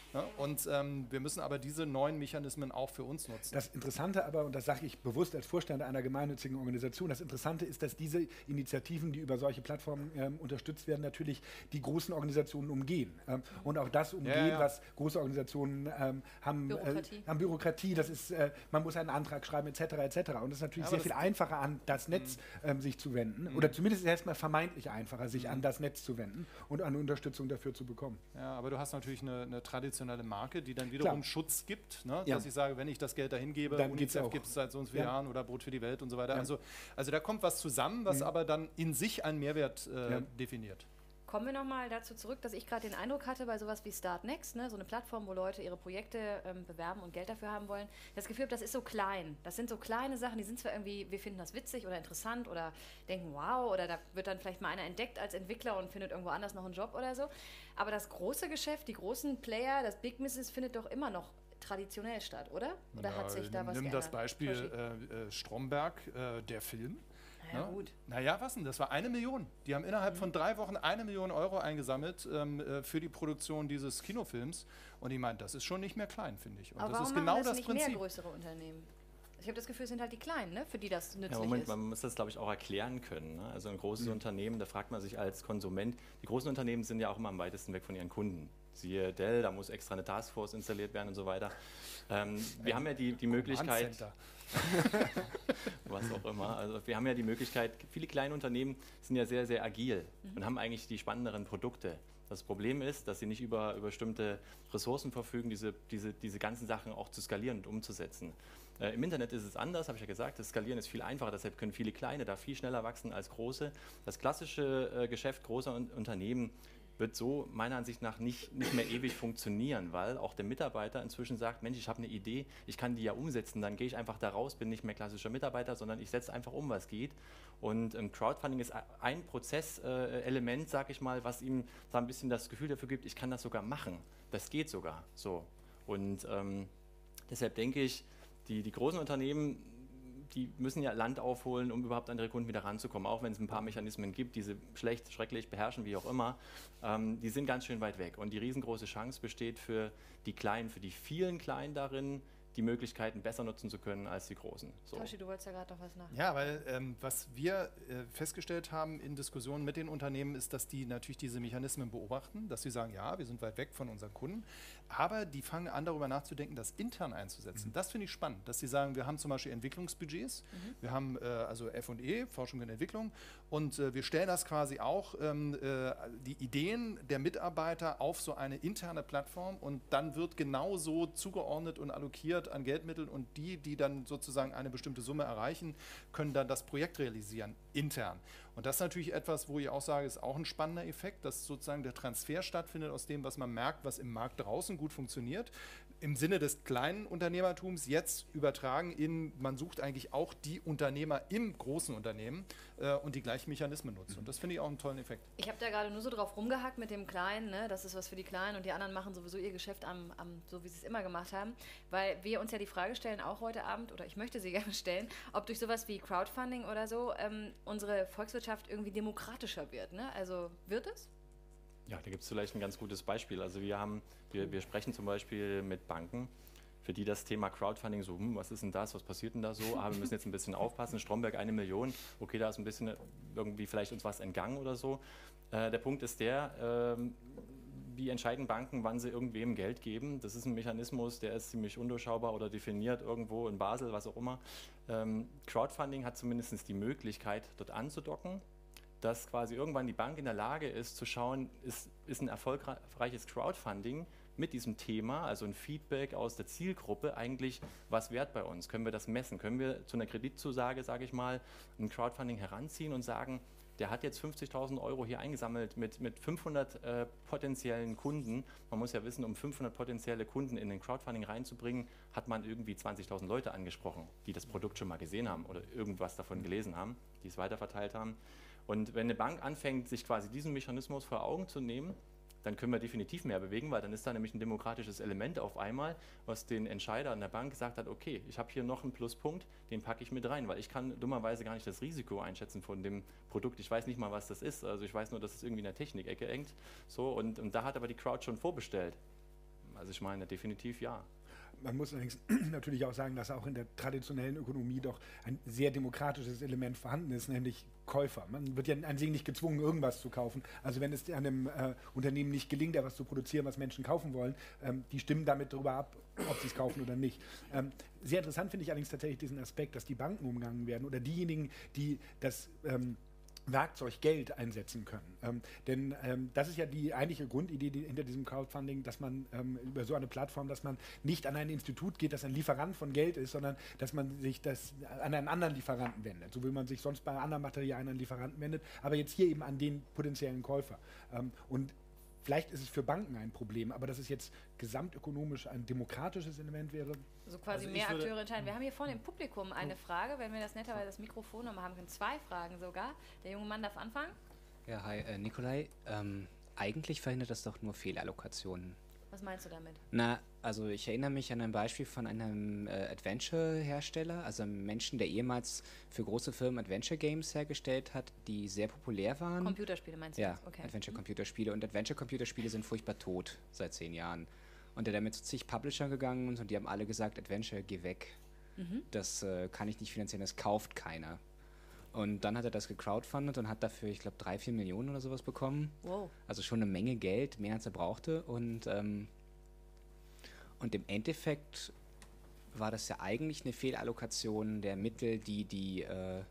und wir müssen aber diese neuen Mechanismen auch für uns nutzen. Das Interessante aber, und das sage ich bewusst als Vorstand einer gemeinnützigen Organisation, das Interessante ist, dass diese Initiativen, die über solche Plattformen unterstützt werden, natürlich die großen Organisationen umgehen und auch das umgehen, was große Organisationen haben Bürokratie, das ist, man muss einen Antrag schreiben etc. Und es ist natürlich sehr viel einfacher, an das Netz sich zu wenden oder zumindest erstmal vermeintlich einfacher, sich an das Netz zu wenden und eine Unterstützung dafür zu bekommen. Ja, aber du hast natürlich eine traditionelle Marke, die dann wiederum Schutz gibt, ne? Dass ich sage, wenn ich das Geld dahin gebe, dann UNICEF gibt es seit so und so vielen Jahren oder Brot für die Welt und so weiter. Ja. Also da kommt was zusammen, was aber dann in sich einen Mehrwert definiert. Kommen wir nochmal dazu zurück, dass ich gerade den Eindruck hatte, bei sowas wie Startnext, so eine Plattform, wo Leute ihre Projekte bewerben und Geld dafür haben wollen, das Gefühl, das ist so klein. Das sind so kleine Sachen, die sind zwar irgendwie, wir finden das witzig oder interessant oder denken, wow, oder da wird dann vielleicht mal einer entdeckt als Entwickler und findet irgendwo anders noch einen Job oder so. Aber das große Geschäft, die großen Player, das Big Business findet doch immer noch traditionell statt, oder? Oder hat sich da was geändert? Nimm das Beispiel Stromberg, der Film. Naja, gut. Naja, was denn? Das war 1 Million. Die haben innerhalb von 3 Wochen 1 Million Euro eingesammelt für die Produktion dieses Kinofilms. Und ich meine, das ist schon nicht mehr klein, finde ich. Und Aber das warum ist genau machen das das nicht Prinzip. mehr größere Unternehmen? Ich habe das Gefühl, es sind halt die Kleinen, ne? Für die das nützlich Ja, Moment, ist. man muss das, glaube ich, auch erklären können. Ne? Also ein großes Unternehmen, da fragt man sich als Konsument, die großen Unternehmen sind ja auch immer am weitesten weg von ihren Kunden. Siehe Dell, da muss extra eine Taskforce installiert werden und so weiter. Wir haben ja die Möglichkeit, was auch immer, also wir haben ja die Möglichkeit, viele kleine Unternehmen sind ja sehr, sehr agil und haben eigentlich die spannenderen Produkte. Das Problem ist, dass sie nicht über bestimmte Ressourcen verfügen, diese ganzen Sachen auch zu skalieren und umzusetzen. Im Internet ist es anders, habe ich ja gesagt, das Skalieren ist viel einfacher, deshalb können viele kleine da viel schneller wachsen als große. Das klassische Geschäft großer Unternehmen wird so meiner Ansicht nach nicht mehr ewig funktionieren, weil auch der Mitarbeiter inzwischen sagt, Mensch, ich habe eine Idee, ich kann die ja umsetzen, dann gehe ich einfach da raus, bin nicht mehr klassischer Mitarbeiter, sondern ich setze einfach um, was geht. Und Crowdfunding ist ein Prozesselement, sage ich mal, was ihm da ein bisschen das Gefühl dafür gibt, ich kann das sogar machen, das geht sogar so. Und deshalb denke ich, die großen Unternehmen, die müssen ja Land aufholen, um überhaupt an ihre Kunden wieder ranzukommen, auch wenn es ein paar Mechanismen gibt, die sie schlecht, schrecklich beherrschen, wie auch immer, die sind ganz schön weit weg. Und die riesengroße Chance besteht für die Kleinen, für die vielen Kleinen darin, die Möglichkeiten besser nutzen zu können als die Großen. So. Toshi, du wolltest ja gerade noch was nach. Ja, weil was wir festgestellt haben in Diskussionen mit den Unternehmen ist, dass die natürlich diese Mechanismen beobachten, dass sie sagen, ja, wir sind weit weg von unseren Kunden, aber die fangen an, darüber nachzudenken, das intern einzusetzen. Das finde ich spannend, dass sie sagen, wir haben zum Beispiel Entwicklungsbudgets, wir haben also F&E, Forschung und Entwicklung, und wir stellen das quasi auch, die Ideen der Mitarbeiter auf so eine interne Plattform, und dann wird genauso zugeordnet und allokiert an Geldmitteln, und die dann sozusagen eine bestimmte Summe erreichen, können dann das Projekt realisieren, intern. Und das ist natürlich etwas, wo ich auch sage, ist auch ein spannender Effekt, dass sozusagen der Transfer stattfindet aus dem, was man merkt, was im Markt draußen gut funktioniert, im Sinne des kleinen Unternehmertums jetzt übertragen in, man sucht eigentlich auch die Unternehmer im großen Unternehmen und die gleichen Mechanismen nutzt. Und das finde ich auch einen tollen Effekt. Ich habe da gerade nur so drauf rumgehackt mit dem Kleinen, ne? Das ist was für die Kleinen, und die anderen machen sowieso ihr Geschäft so, wie sie es immer gemacht haben, weil wir uns ja die Frage stellen, auch heute Abend, oder ich möchte sie gerne stellen, ob durch sowas wie Crowdfunding oder so unsere Volkswirtschaft irgendwie demokratischer wird. Ne? Also wird es? Ja, da gibt es vielleicht ein ganz gutes Beispiel. Also wir sprechen zum Beispiel mit Banken, für die das Thema Crowdfunding so, was ist denn das, was passiert denn da so? Wir müssen jetzt ein bisschen aufpassen, Stromberg 1 Million, okay, da ist ein bisschen irgendwie vielleicht uns was entgangen oder so. Der Punkt ist der, wie entscheiden Banken, wann sie irgendwem Geld geben? Das ist ein Mechanismus, der ist ziemlich undurchschaubar oder definiert irgendwo in Basel, was auch immer. Crowdfunding hat zumindest die Möglichkeit, dort anzudocken, dass quasi irgendwann die Bank in der Lage ist, zu schauen, ist ein erfolgreiches Crowdfunding mit diesem Thema, also ein Feedback aus der Zielgruppe, eigentlich was wert bei uns? Können wir das messen? Können wir zu einer Kreditzusage, sage ich mal, ein Crowdfunding heranziehen und sagen, der hat jetzt 50.000 € hier eingesammelt mit 500 potenziellen Kunden. Man muss ja wissen, um 500 potenzielle Kunden in den Crowdfunding reinzubringen, hat man irgendwie 20.000 Leute angesprochen, die das Produkt schon mal gesehen haben oder irgendwas davon gelesen haben, die es weiterverteilt haben. Und wenn eine Bank anfängt, sich quasi diesen Mechanismus vor Augen zu nehmen, dann können wir definitiv mehr bewegen, weil dann ist da nämlich ein demokratisches Element auf einmal, was den Entscheider an der Bank gesagt hat, okay, ich habe hier noch einen Pluspunkt, den packe ich mit rein, weil ich kann dummerweise gar nicht das Risiko einschätzen von dem Produkt. Ich weiß nicht mal, was das ist, also ich weiß nur, dass es irgendwie in der Technikecke hängt. So, und da hat aber die Crowd schon vorbestellt. Also ich meine, definitiv ja. Man muss allerdings natürlich auch sagen, dass auch in der traditionellen Ökonomie doch ein sehr demokratisches Element vorhanden ist, nämlich Käufer. Man wird ja an sich nicht gezwungen, irgendwas zu kaufen. Also wenn es einem Unternehmen nicht gelingt, etwas zu produzieren, was Menschen kaufen wollen, die stimmen damit darüber ab, ob sie es kaufen oder nicht. Sehr interessant finde ich allerdings tatsächlich diesen Aspekt, dass die Banken umgangen werden oder diejenigen, die das Werkzeug Geld einsetzen können. Denn das ist ja die eigentliche Grundidee hinter diesem Crowdfunding, dass man über so eine Plattform, dass man nicht an ein Institut geht, das ein Lieferant von Geld ist, sondern dass man sich das an einen anderen Lieferanten wendet. So wie man sich sonst bei anderen Materialien an Lieferanten wendet, aber jetzt hier eben an den potenziellen Käufer. Und vielleicht ist es für Banken ein Problem, aber dass es jetzt gesamtökonomisch ein demokratisches Element wäre. So quasi mehr Akteure entscheiden. Wir haben hier vorne im Publikum eine Frage, wenn wir das netterweise das Mikrofon nochmal haben können. 2 Fragen sogar. Der junge Mann darf anfangen. Ja, hi, Nikolai. Eigentlich verhindert das doch nur Fehlallokationen. Was meinst du damit? Na, also ich erinnere mich an ein Beispiel von einem Adventure-Hersteller, also einem Menschen, der ehemals für große Firmen Adventure-Games hergestellt hat, die sehr populär waren. Computerspiele meinst du? Ja, jetzt? Okay. Adventure-Computerspiele. Und Adventure-Computerspiele sind furchtbar tot seit 10 Jahren. Und der damit zu zig Publisher gegangen und die haben alle gesagt, Adventure, geh weg. Das kann ich nicht finanzieren, das kauft keiner. Und dann hat er das gecrowdfundet und hat dafür, ich glaube, 3-4 Millionen oder sowas bekommen. Wow. Also schon eine Menge Geld, mehr als er brauchte. Und im Endeffekt war das ja eigentlich eine Fehlallokation der Mittel, die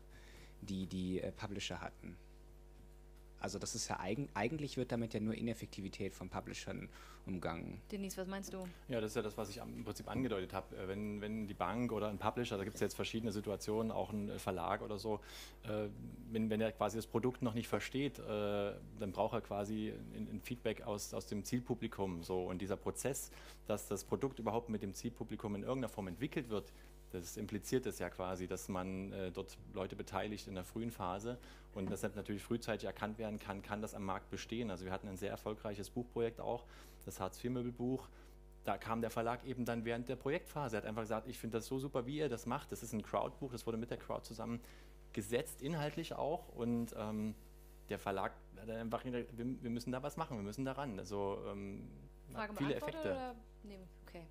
Publisher hatten. Also das ist ja eigentlich wird damit ja nur Ineffektivität von Publishern umgangen. Denise, was meinst du? Ja, das ist ja das, was ich im Prinzip angedeutet habe. Wenn die Bank oder ein Publisher, da gibt es jetzt verschiedene Situationen, auch ein Verlag oder so, wenn er quasi das Produkt noch nicht versteht, dann braucht er quasi ein Feedback aus dem Zielpublikum. So. Und dieser Prozess, dass das Produkt überhaupt mit dem Zielpublikum in irgendeiner Form entwickelt wird, das impliziert es ja quasi, dass man dort Leute beteiligt in der frühen Phase und deshalb natürlich frühzeitig erkannt werden kann das am Markt bestehen. Also wir hatten ein sehr erfolgreiches Buchprojekt auch, das Hartz-IV-Möbelbuch. Da kam der Verlag eben dann während der Projektphase. Er hat einfach gesagt, ich finde das so super, wie ihr das macht. Das ist ein Crowdbuch, das wurde mit der Crowd zusammen gesetzt, inhaltlich auch. Und der Verlag hat dann einfach gesagt, wir müssen da was machen, wir müssen da ran. Also Frage viele Effekte. Oder? Nee, okay.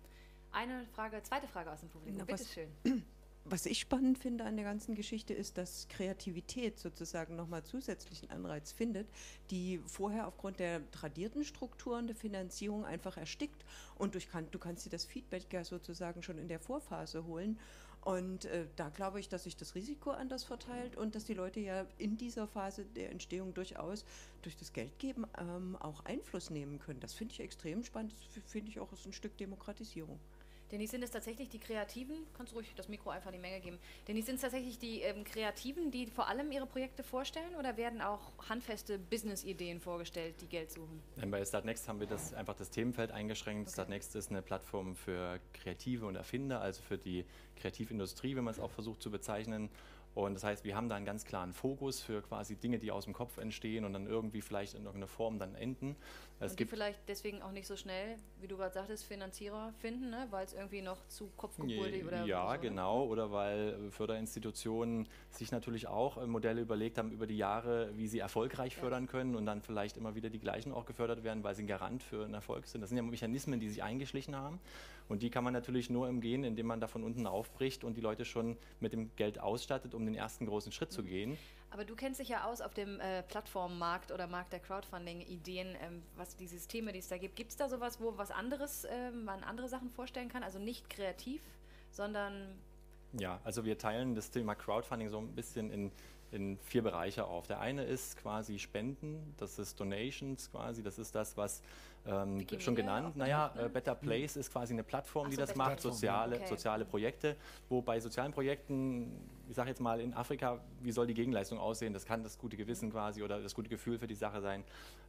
Zweite Frage aus dem Publikum. Bitte schön. Was ich spannend finde an der ganzen Geschichte ist, dass Kreativität sozusagen nochmal zusätzlichen Anreiz findet, die vorher aufgrund der tradierten Strukturen der Finanzierung einfach erstickt. Und du kannst dir das Feedback ja sozusagen schon in der Vorphase holen. Und da glaube ich, dass sich das Risiko anders verteilt und dass die Leute ja in dieser Phase der Entstehung durchaus durch das Geldgeben auch Einfluss nehmen können. Das finde ich extrem spannend. Das finde ich auch ist ein Stück Demokratisierung. Denise, sind es tatsächlich die Kreativen, kannst du ruhig das Mikro einfach in die Menge geben, Denise, sind es tatsächlich die Kreativen, die vor allem ihre Projekte vorstellen oder werden auch handfeste Business-Ideen vorgestellt, die Geld suchen? Bei Startnext haben wir einfach das Themenfeld eingeschränkt. Okay. Startnext ist eine Plattform für Kreative und Erfinder, also für die Kreativindustrie, wenn man es auch versucht zu bezeichnen. Und das heißt, wir haben da einen ganz klaren Fokus für quasi Dinge, die aus dem Kopf entstehen und dann irgendwie vielleicht in irgendeiner Form dann enden. Und die vielleicht deswegen auch nicht so schnell, wie du gerade sagtest, Finanzierer finden, ne? Weil es irgendwie noch zu kopfgebunden oder ja, so, genau. Ne? Oder weil Förderinstitutionen sich natürlich auch Modelle überlegt haben über die Jahre, wie sie erfolgreich fördern können und dann vielleicht immer wieder die gleichen auch gefördert werden, weil sie ein Garant für einen Erfolg sind. Das sind ja Mechanismen, die sich eingeschlichen haben. Und die kann man natürlich nur umgehen, indem man da von unten aufbricht und die Leute schon mit dem Geld ausstattet, um den ersten großen Schritt zu gehen. Aber du kennst dich ja aus auf dem Plattformmarkt oder Markt der Crowdfunding-Ideen, was die Systeme, die es da gibt. Gibt es da sowas, wo was anderes, man andere Sachen vorstellen kann? Also nicht kreativ, sondern... Ja, also wir teilen das Thema Crowdfunding so ein bisschen in 4 Bereiche auf. Der eine ist quasi Spenden, das ist Donations quasi, das ist das, was schon genannt. Better Place ist quasi eine Plattform, die das macht, soziale Projekte, wo bei sozialen Projekten, ich sage jetzt mal in Afrika, wie soll die Gegenleistung aussehen, das kann das gute Gewissen quasi oder das gute Gefühl für die Sache sein.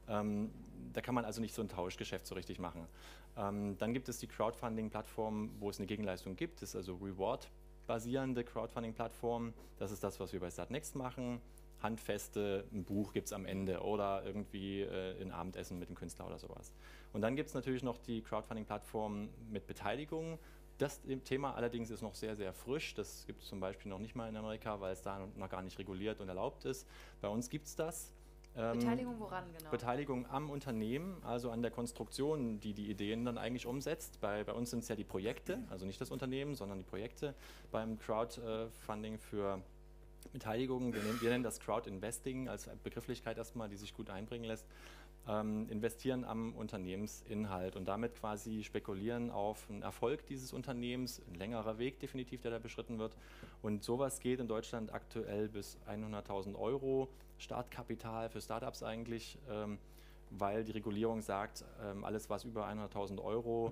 Da kann man also nicht so ein Tauschgeschäft so richtig machen. Dann gibt es die Crowdfunding-Plattform, wo es eine Gegenleistung gibt, das ist also Reward-basierende Crowdfunding-Plattform. Das ist das, was wir bei Startnext machen. Handfeste, ein Buch gibt es am Ende oder irgendwie ein Abendessen mit dem Künstler oder sowas. Und dann gibt es natürlich noch die Crowdfunding-Plattform mit Beteiligung. Das Thema allerdings ist noch sehr, sehr frisch. Das gibt es zum Beispiel noch nicht mal in Amerika, weil es da noch gar nicht reguliert und erlaubt ist. Bei uns gibt es das. Beteiligung woran genau? Beteiligung am Unternehmen, also an der Konstruktion, die die Ideen dann eigentlich umsetzt. Bei uns sind es ja die Projekte, also nicht das Unternehmen, sondern die Projekte beim Crowdfunding für Beteiligung. Wir nennen das Crowd-Investing als Begrifflichkeit erstmal, die sich gut einbringen lässt. Investieren am Unternehmensinhalt und damit quasi spekulieren auf einen Erfolg dieses Unternehmens, ein längerer Weg definitiv, der da beschritten wird. Und sowas geht in Deutschland aktuell bis 100.000 € Startkapital für Startups eigentlich, weil die Regulierung sagt, alles was über 100.000 €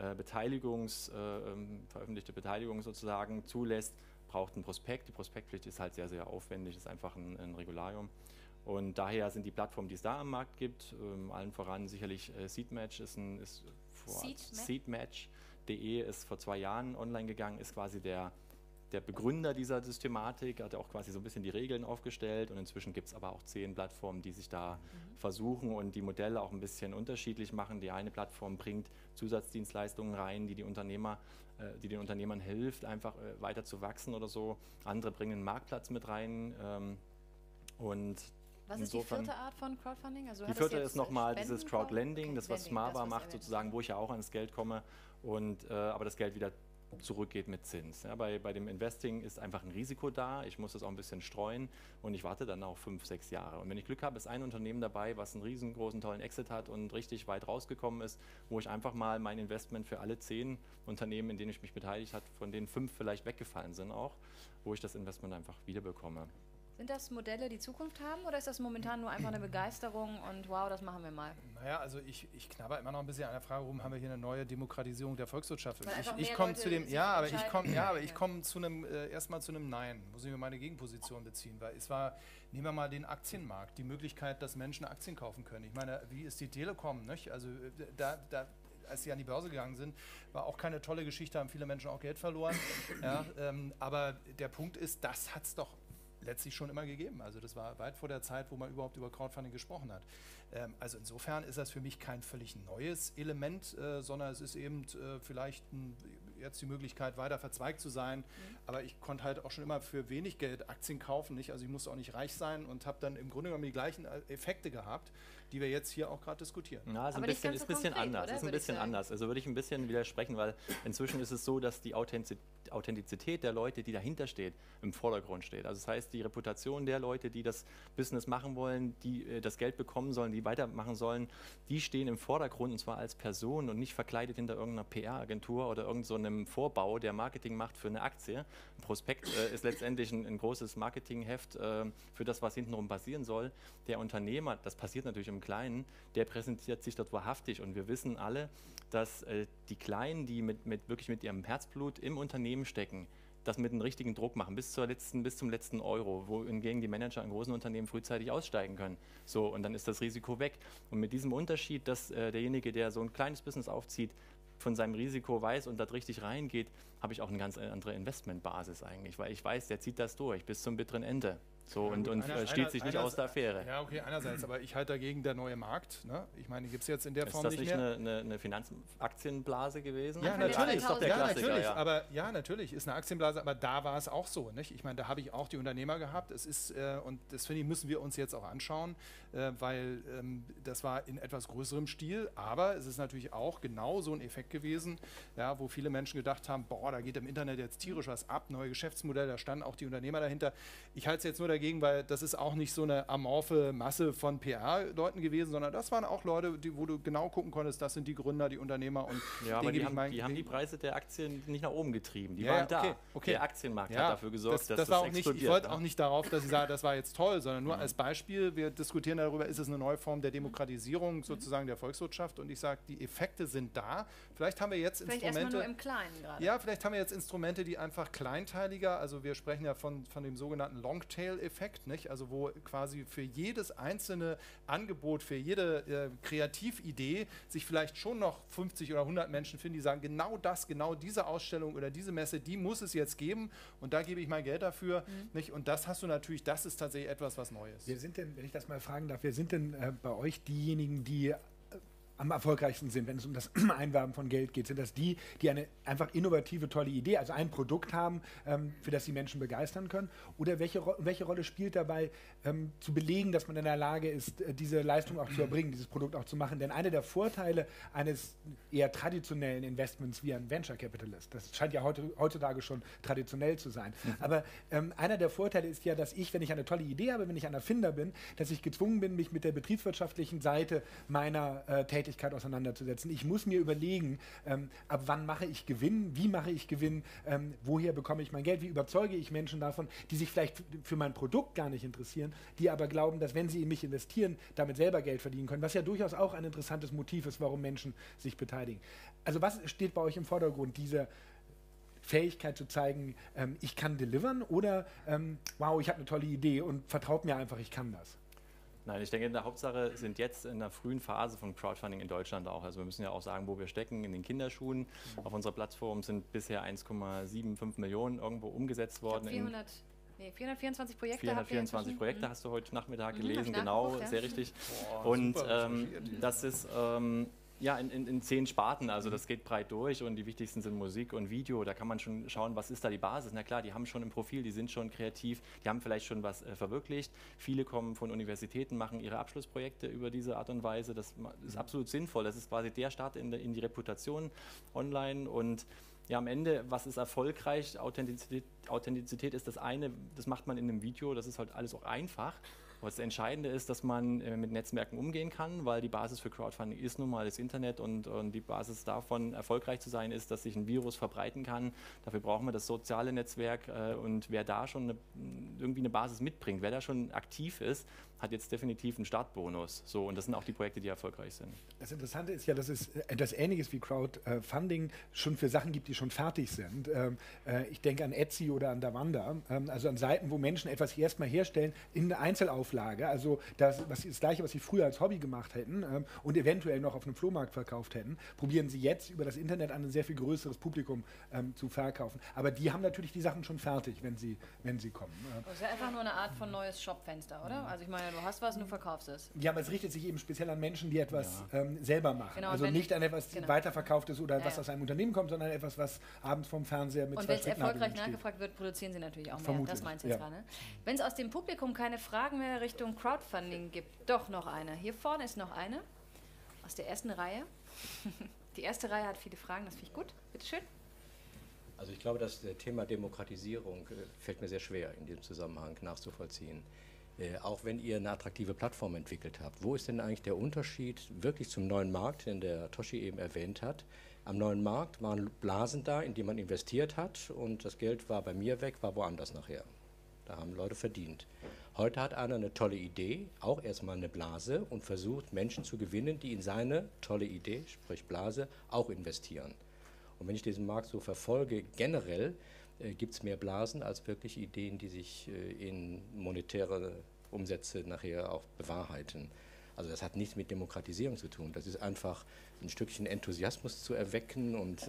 veröffentlichte Beteiligung sozusagen zulässt, braucht ein Prospekt. Die Prospektpflicht ist halt sehr, sehr aufwendig, ist einfach ein Regularium. Und daher sind die Plattformen, die es da am Markt gibt, allen voran sicherlich Seedmatch Seedmatch.de ist vor 2 Jahren online gegangen, ist quasi der der Begründer dieser Systematik, hat auch quasi so ein bisschen die Regeln aufgestellt und inzwischen gibt es aber auch 10 Plattformen, die sich da versuchen und die Modelle auch ein bisschen unterschiedlich machen. Die eine Plattform bringt Zusatzdienstleistungen rein, die den Unternehmern hilft, einfach weiter zu wachsen oder so. Andere bringen einen Marktplatz mit rein und was ist die vierte Art von Crowdfunding? Also die vierte ist nochmal dieses Crowdlending, das was Smava macht sozusagen, wo ich ja auch ans Geld komme und aber das Geld wieder zurückgeht mit Zins. Ja, bei dem Investing ist einfach ein Risiko da, ich muss das auch ein bisschen streuen und ich warte dann auch 5, 6 Jahre. Und wenn ich Glück habe, ist ein Unternehmen dabei, was einen riesengroßen, tollen Exit hat und richtig weit rausgekommen ist, wo ich einfach mal mein Investment für alle 10 Unternehmen, in denen ich mich beteiligt habe, von denen 5 vielleicht weggefallen sind auch, wo ich das Investment einfach wiederbekomme. Sind das Modelle, die Zukunft haben oder ist das momentan nur einfach eine Begeisterung und wow, das machen wir mal? Naja, also ich knabber immer noch ein bisschen an der Frage, warum haben wir hier eine neue Demokratisierung der Volkswirtschaft? Ich komme zu dem, ich komme zu einem, erstmal zu einem Nein, muss ich mir meine Gegenposition beziehen, weil es war, nehmen wir mal den Aktienmarkt, die Möglichkeit, dass Menschen Aktien kaufen können. Ich meine, wie ist die Telekom, nicht? Also als sie an die Börse gegangen sind, war auch keine tolle Geschichte, haben viele Menschen auch Geld verloren. Ja, aber der Punkt ist, das hat es doch letztlich schon immer gegeben. Also das war weit vor der Zeit, wo man überhaupt über Crowdfunding gesprochen hat. Also insofern ist das für mich kein völlig neues Element, sondern es ist eben vielleicht jetzt die Möglichkeit, weiter verzweigt zu sein. Aber ich konnte halt auch schon immer für wenig Geld Aktien kaufen. Nicht? Also ich musste auch nicht reich sein und habe dann im Grunde genommen die gleichen Effekte gehabt, die wir jetzt hier auch gerade diskutieren. Ja, ist ein bisschen anders. Also würde ich ein bisschen widersprechen, weil inzwischen ist es so, dass die Authentizität der Leute, die dahinter steht, im Vordergrund steht. Also das heißt, die Reputation der Leute, die das Business machen wollen, die das Geld bekommen sollen, die weitermachen sollen, die stehen im Vordergrund und zwar als Person und nicht verkleidet hinter irgendeiner PR-Agentur oder irgend so einem Vorbau, der Marketing macht für eine Aktie. Ein Prospekt ist letztendlich ein großes Marketingheft für das, was hintenrum passieren soll. Der Unternehmer, das passiert natürlich im Kleinen, der präsentiert sich dort wahrhaftig und wir wissen alle, dass die Kleinen, die wirklich mit ihrem Herzblut im Unternehmen stecken, das mit einem richtigen Druck machen, bis zum letzten Euro, wohingegen die Manager in großen Unternehmen frühzeitig aussteigen können. So, und dann ist das Risiko weg. Und mit diesem Unterschied, dass derjenige, der so ein kleines Business aufzieht, von seinem Risiko weiß und da richtig reingeht, habe ich auch eine ganz andere Investmentbasis eigentlich, weil ich weiß, der zieht das durch bis zum bitteren Ende. So, ja, und steht sich nicht aus der Affäre. Ja, okay, einerseits, aber ich halte dagegen der neue Markt. Ne? Ich meine, gibt es jetzt in der Form nicht mehr. Ist das nicht eine Finanzaktienblase gewesen? Ja, natürlich. Ist doch der Klassiker, natürlich. Ja. Aber, ja, natürlich ist eine Aktienblase, aber da war es auch so. Nicht? Ich meine, da habe ich auch die Unternehmer gehabt. Es ist, und das finde ich, müssen wir uns jetzt auch anschauen, weil das war in etwas größerem Stil, aber es ist natürlich auch genau so ein Effekt gewesen, ja, wo viele Menschen gedacht haben, boah, da geht im Internet jetzt tierisch was ab, neue Geschäftsmodelle, da standen auch die Unternehmer dahinter. Ich halte es jetzt nur dagegen, weil das ist auch nicht so eine amorphe Masse von PR-Leuten gewesen, sondern das waren auch Leute, wo du genau gucken konntest, das sind die Gründer, die Unternehmer. Und ja, aber die haben die Preise der Aktien nicht nach oben getrieben. Die waren da. Okay. Der Aktienmarkt hat dafür gesorgt, dass das explodiert. Ich wollte auch nicht darauf, dass ich sage, das war jetzt toll, sondern nur als Beispiel, wir diskutieren darüber, ist es eine neue Form der Demokratisierung sozusagen der Volkswirtschaft und ich sage, die Effekte sind da. Vielleicht haben wir jetzt Instrumente. Erstmal nur im Kleinen gerade. Ja, vielleicht haben wir jetzt Instrumente, die einfach kleinteiliger, also wir sprechen ja von dem sogenannten Longtail-Effekt, nicht? Also wo quasi für jedes einzelne Angebot, für jede Kreatividee sich vielleicht schon noch 50 oder 100 Menschen finden, die sagen, genau diese Ausstellung oder diese Messe, die muss es jetzt geben und da gebe ich mein Geld dafür. Nicht? Und das hast du natürlich, das ist tatsächlich etwas, was Neues. Wer sind denn, wenn ich das mal fragen darf, wer sind denn bei euch diejenigen, die am erfolgreichsten sind, wenn es um das Einwerben von Geld geht? Sind das die eine einfach innovative, tolle Idee, also ein Produkt haben, für das die Menschen begeistern können? Oder welche Rolle spielt dabei, zu belegen, dass man in der Lage ist, diese Leistung auch zu erbringen, dieses Produkt auch zu machen? Denn einer der Vorteile eines eher traditionellen Investments wie ein Venture Capitalist, das scheint ja heutzutage schon traditionell zu sein, aber einer der Vorteile ist ja, dass ich, wenn ich eine tolle Idee habe, wenn ich ein Erfinder bin, dass ich gezwungen bin, mich mit der betriebswirtschaftlichen Seite meiner Tätigkeit auseinanderzusetzen. Ich muss mir überlegen, ab wann mache ich Gewinn, wie mache ich Gewinn, woher bekomme ich mein Geld, wie überzeuge ich Menschen davon, die sich vielleicht für mein Produkt gar nicht interessieren, die aber glauben, dass wenn sie in mich investieren, damit selber Geld verdienen können, was ja durchaus auch ein interessantes Motiv ist, warum Menschen sich beteiligen. Also was steht bei euch im Vordergrund? Diese Fähigkeit zu zeigen, ich kann delivern oder wow, ich habe eine tolle Idee und vertraut mir einfach, ich kann das? Nein, ich denke, in der Hauptsache sind jetzt in der frühen Phase von Crowdfunding in Deutschland auch. Also wir müssen ja auch sagen, wo wir stecken, in den Kinderschuhen. Auf unserer Plattform sind bisher 1,75 Millionen irgendwo umgesetzt worden. 424 Projekte. 424 Projekte hast du heute Nachmittag gelesen, genau, sehr richtig. Und das ist in 10 Sparten, also das geht breit durch und die wichtigsten sind Musik und Video. Da kann man schon schauen, was ist da die Basis. Na klar, die haben schon ein Profil, die sind schon kreativ, die haben vielleicht schon was verwirklicht. Viele kommen von Universitäten, machen ihre Abschlussprojekte über diese Art und Weise. Das ist absolut sinnvoll. Das ist quasi der Start in die Reputation online. Und ja, am Ende, was ist erfolgreich? Authentizität ist das eine, das macht man in einem Video, das ist halt alles auch einfach. Aber das Entscheidende ist, dass man mit Netzwerken umgehen kann, weil die Basis für Crowdfunding ist nun mal das Internet und die Basis davon, erfolgreich zu sein, ist, dass sich ein Virus verbreiten kann. Dafür brauchen wir das soziale Netzwerk und wer da schon irgendwie eine Basis mitbringt, wer da schon aktiv ist, hat jetzt definitiv einen Startbonus. So, und das sind auch die Projekte, die erfolgreich sind. Das Interessante ist ja, dass es etwas Ähnliches wie Crowdfunding schon für Sachen gibt, die schon fertig sind. Ich denke an Etsy oder an Davanda, also an Seiten, wo Menschen etwas erstmal herstellen in Einzelauflage, also das Gleiche, was sie früher als Hobby gemacht hätten und eventuell noch auf einem Flohmarkt verkauft hätten, probieren sie jetzt über das Internet an ein sehr viel größeres Publikum zu verkaufen. Aber die haben natürlich die Sachen schon fertig, wenn sie kommen. Das ist ja einfach nur eine Art von neues Shopfenster, oder? Also ich meine, du hast was und du verkaufst es. Ja, aber es richtet sich eben speziell an Menschen, die etwas selber machen. Genau, also nicht an etwas, das weiterverkauft ist oder was aus einem Unternehmen kommt, sondern etwas, was abends vom Fernseher mit und wenn es erfolgreich nachgefragt wird, produzieren sie natürlich auch mehr. Vermutlich. Das meinst du jetzt gerade. Wenn es aus dem Publikum keine Fragen mehr Richtung Crowdfunding gibt, doch noch eine. Hier vorne ist noch eine aus der ersten Reihe. Die erste Reihe hat viele Fragen, das finde ich gut. Bitte schön. Also ich glaube, das Thema Demokratisierung fällt mir sehr schwer in diesem Zusammenhang nachzuvollziehen. Auch wenn ihr eine attraktive Plattform entwickelt habt, wo ist denn eigentlich der Unterschied wirklich zum neuen Markt, den der Toshi eben erwähnt hat? Am neuen Markt waren Blasen da, in die man investiert hat und das Geld war bei mir weg, war woanders nachher. Da haben Leute verdient. Heute hat einer eine tolle Idee, auch erstmal eine Blase und versucht Menschen zu gewinnen, die in seine tolle Idee, sprich Blase, auch investieren. Und wenn ich diesen Markt so verfolge, generell gibt es mehr Blasen als wirklich Ideen, die sich in monetäre Umsätze nachher auch bewahrheiten. Also das hat nichts mit Demokratisierung zu tun. Das ist einfach ein Stückchen Enthusiasmus zu erwecken und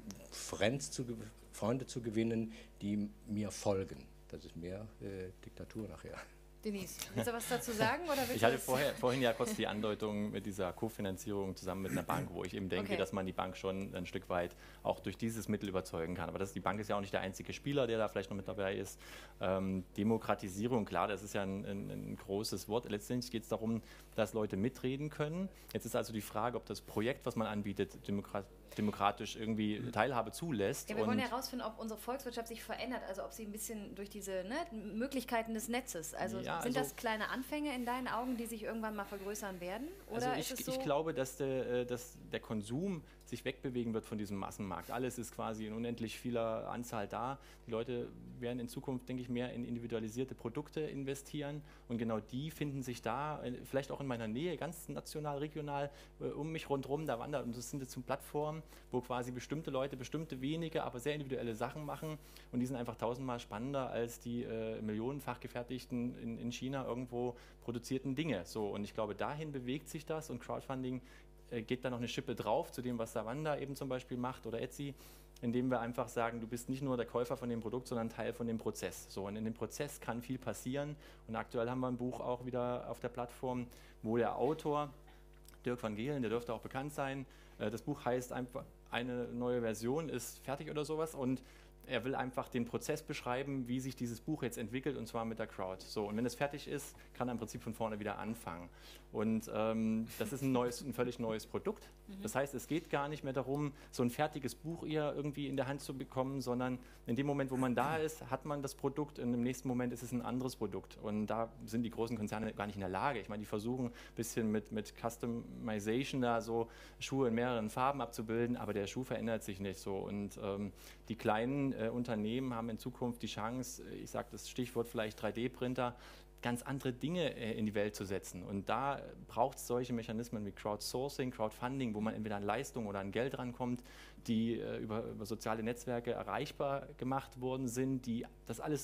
Freunde zu gewinnen, die mir folgen. Das ist mehr Diktatur nachher. Denise, willst du was dazu sagen? Oder ich hatte vorhin ja kurz die Andeutung mit dieser Kofinanzierung zusammen mit einer Bank, wo ich eben denke, dass man die Bank schon ein Stück weit auch durch dieses Mittel überzeugen kann. Aber die Bank ist ja auch nicht der einzige Spieler, der da vielleicht noch mit dabei ist. Demokratisierung, klar, das ist ja ein großes Wort. Letztendlich geht es darum, dass Leute mitreden können. Jetzt ist also die Frage, ob das Projekt, was man anbietet, demokratisch irgendwie Teilhabe zulässt. Ja, wir wollen ja herausfinden, ob unsere Volkswirtschaft sich verändert, also ob sie ein bisschen durch diese Möglichkeiten des Netzes, sind das kleine Anfänge in deinen Augen, die sich irgendwann mal vergrößern werden? Oder also ich glaube, dass der Konsum sich wegbewegen wird von diesem Massenmarkt. Alles ist quasi in unendlich vieler Anzahl da. Die Leute werden in Zukunft, denke ich, mehr in individualisierte Produkte investieren und genau die finden sich da, vielleicht auch in meiner Nähe, ganz national, regional, um mich rundherum, da wandert und das sind jetzt Plattformen, wo quasi bestimmte Leute, bestimmte wenige, aber sehr individuelle Sachen machen und die sind einfach tausendmal spannender als die millionenfach gefertigten in China irgendwo produzierten Dinge. So, und ich glaube, dahin bewegt sich das und Crowdfunding geht da noch eine Schippe drauf zu dem, was Davanda eben zum Beispiel macht oder Etsy, indem wir einfach sagen, du bist nicht nur der Käufer von dem Produkt, sondern Teil von dem Prozess. So, und in dem Prozess kann viel passieren und aktuell haben wir ein Buch auch wieder auf der Plattform, wo der Autor, Dirk van Gehlen, der dürfte auch bekannt sein, das Buch heißt einfach, eine neue Version ist fertig oder sowas und er will einfach den Prozess beschreiben, wie sich dieses Buch jetzt entwickelt und zwar mit der Crowd. So, und wenn es fertig ist, kann er im Prinzip von vorne wieder anfangen. Und das ist ein völlig neues Produkt. Das heißt, es geht gar nicht mehr darum, so ein fertiges Buch eher irgendwie in der Hand zu bekommen, sondern in dem Moment, wo man da ist, hat man das Produkt und im nächsten Moment ist es ein anderes Produkt. Und da sind die großen Konzerne gar nicht in der Lage. Ich meine, die versuchen ein bisschen mit Customization da so Schuhe in mehreren Farben abzubilden, aber der Schuh verändert sich nicht so. Und die kleinen Unternehmen haben in Zukunft die Chance, ich sage das Stichwort vielleicht 3D-Printer, ganz andere Dinge in die Welt zu setzen. Und da braucht es solche Mechanismen wie Crowdsourcing, Crowdfunding, wo man entweder an Leistung oder an Geld rankommt, die über soziale Netzwerke erreichbar gemacht worden sind, die das alles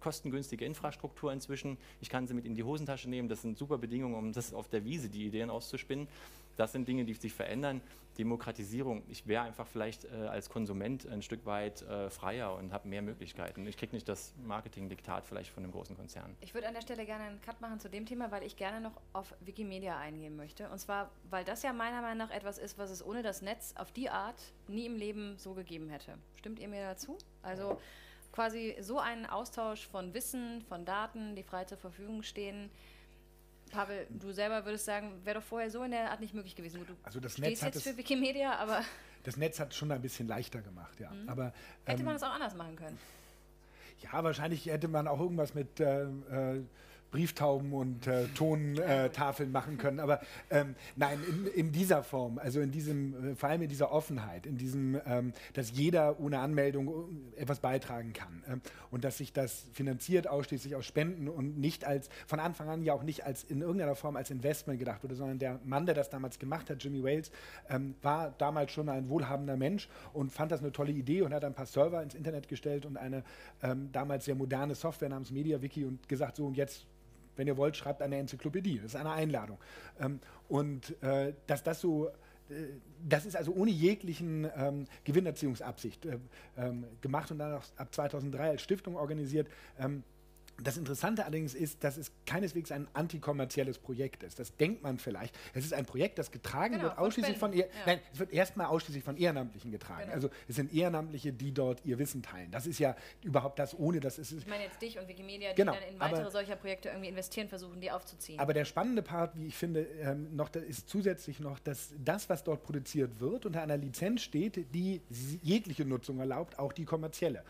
kostengünstige Infrastruktur inzwischen. Ich kann sie mit in die Hosentasche nehmen. Das sind super Bedingungen, um das auf der Wiese die Ideen auszuspinnen. Das sind Dinge, die sich verändern. Demokratisierung. Ich wäre einfach vielleicht als Konsument ein Stück weit freier und habe mehr Möglichkeiten. Ich kriege nicht das Marketing-Diktat vielleicht von einem großen Konzern. Ich würde an der Stelle gerne einen Cut machen zu dem Thema, weil ich gerne noch auf Wikimedia eingehen möchte. Und zwar, weil das ja meiner Meinung nach etwas ist, was es ohne das Netz auf die Art nie im Leben so gegeben hätte. Stimmt ihr mir dazu? Also quasi so einen Austausch von Wissen, von Daten, die frei zur Verfügung stehen. Pavel, du selber würdest sagen, wäre doch vorher so in der Art nicht möglich gewesen. Du also das stehst jetzt für Wikimedia, aber... Das Netz hat es schon ein bisschen leichter gemacht, ja. Aber, hätte man es auch anders machen können? Ja, wahrscheinlich hätte man auch irgendwas mit Brieftauben und Tontafeln machen können. Aber nein, in dieser Form, also in diesem, vor allem in dieser Offenheit, in diesem, dass jeder ohne Anmeldung etwas beitragen kann und dass sich das finanziert ausschließlich aus Spenden und nicht als, von Anfang an ja auch nicht als in irgendeiner Form als Investment gedacht wurde, sondern der Mann, der das damals gemacht hat, Jimmy Wales, war damals schon ein wohlhabender Mensch und fand das eine tolle Idee und hat ein paar Server ins Internet gestellt und eine damals sehr moderne Software namens MediaWiki und gesagt, so und jetzt, wenn ihr wollt, schreibt eine Enzyklopädie. Das ist eine Einladung. Dass das so, das ist also ohne jeglichen Gewinnerziehungsabsicht gemacht und dann auch ab 2003 als Stiftung organisiert. Das Interessante allerdings ist, dass es keineswegs ein antikommerzielles Projekt ist. Das denkt man vielleicht. Es ist ein Projekt, das getragen wird ausschließlich von Nein, es wird erstmal ausschließlich von Ehrenamtlichen getragen. Genau. Also es sind Ehrenamtliche, die dort ihr Wissen teilen. Das ist ja überhaupt das, ohne dass es ist. Ich meine jetzt dich und Wikimedia, die dann in weitere solcher Projekte irgendwie investieren, versuchen, die aufzuziehen. Aber der spannende Part, wie ich finde, noch da ist zusätzlich noch, dass das, was dort produziert wird, unter einer Lizenz steht, die jegliche Nutzung erlaubt, auch die kommerzielle.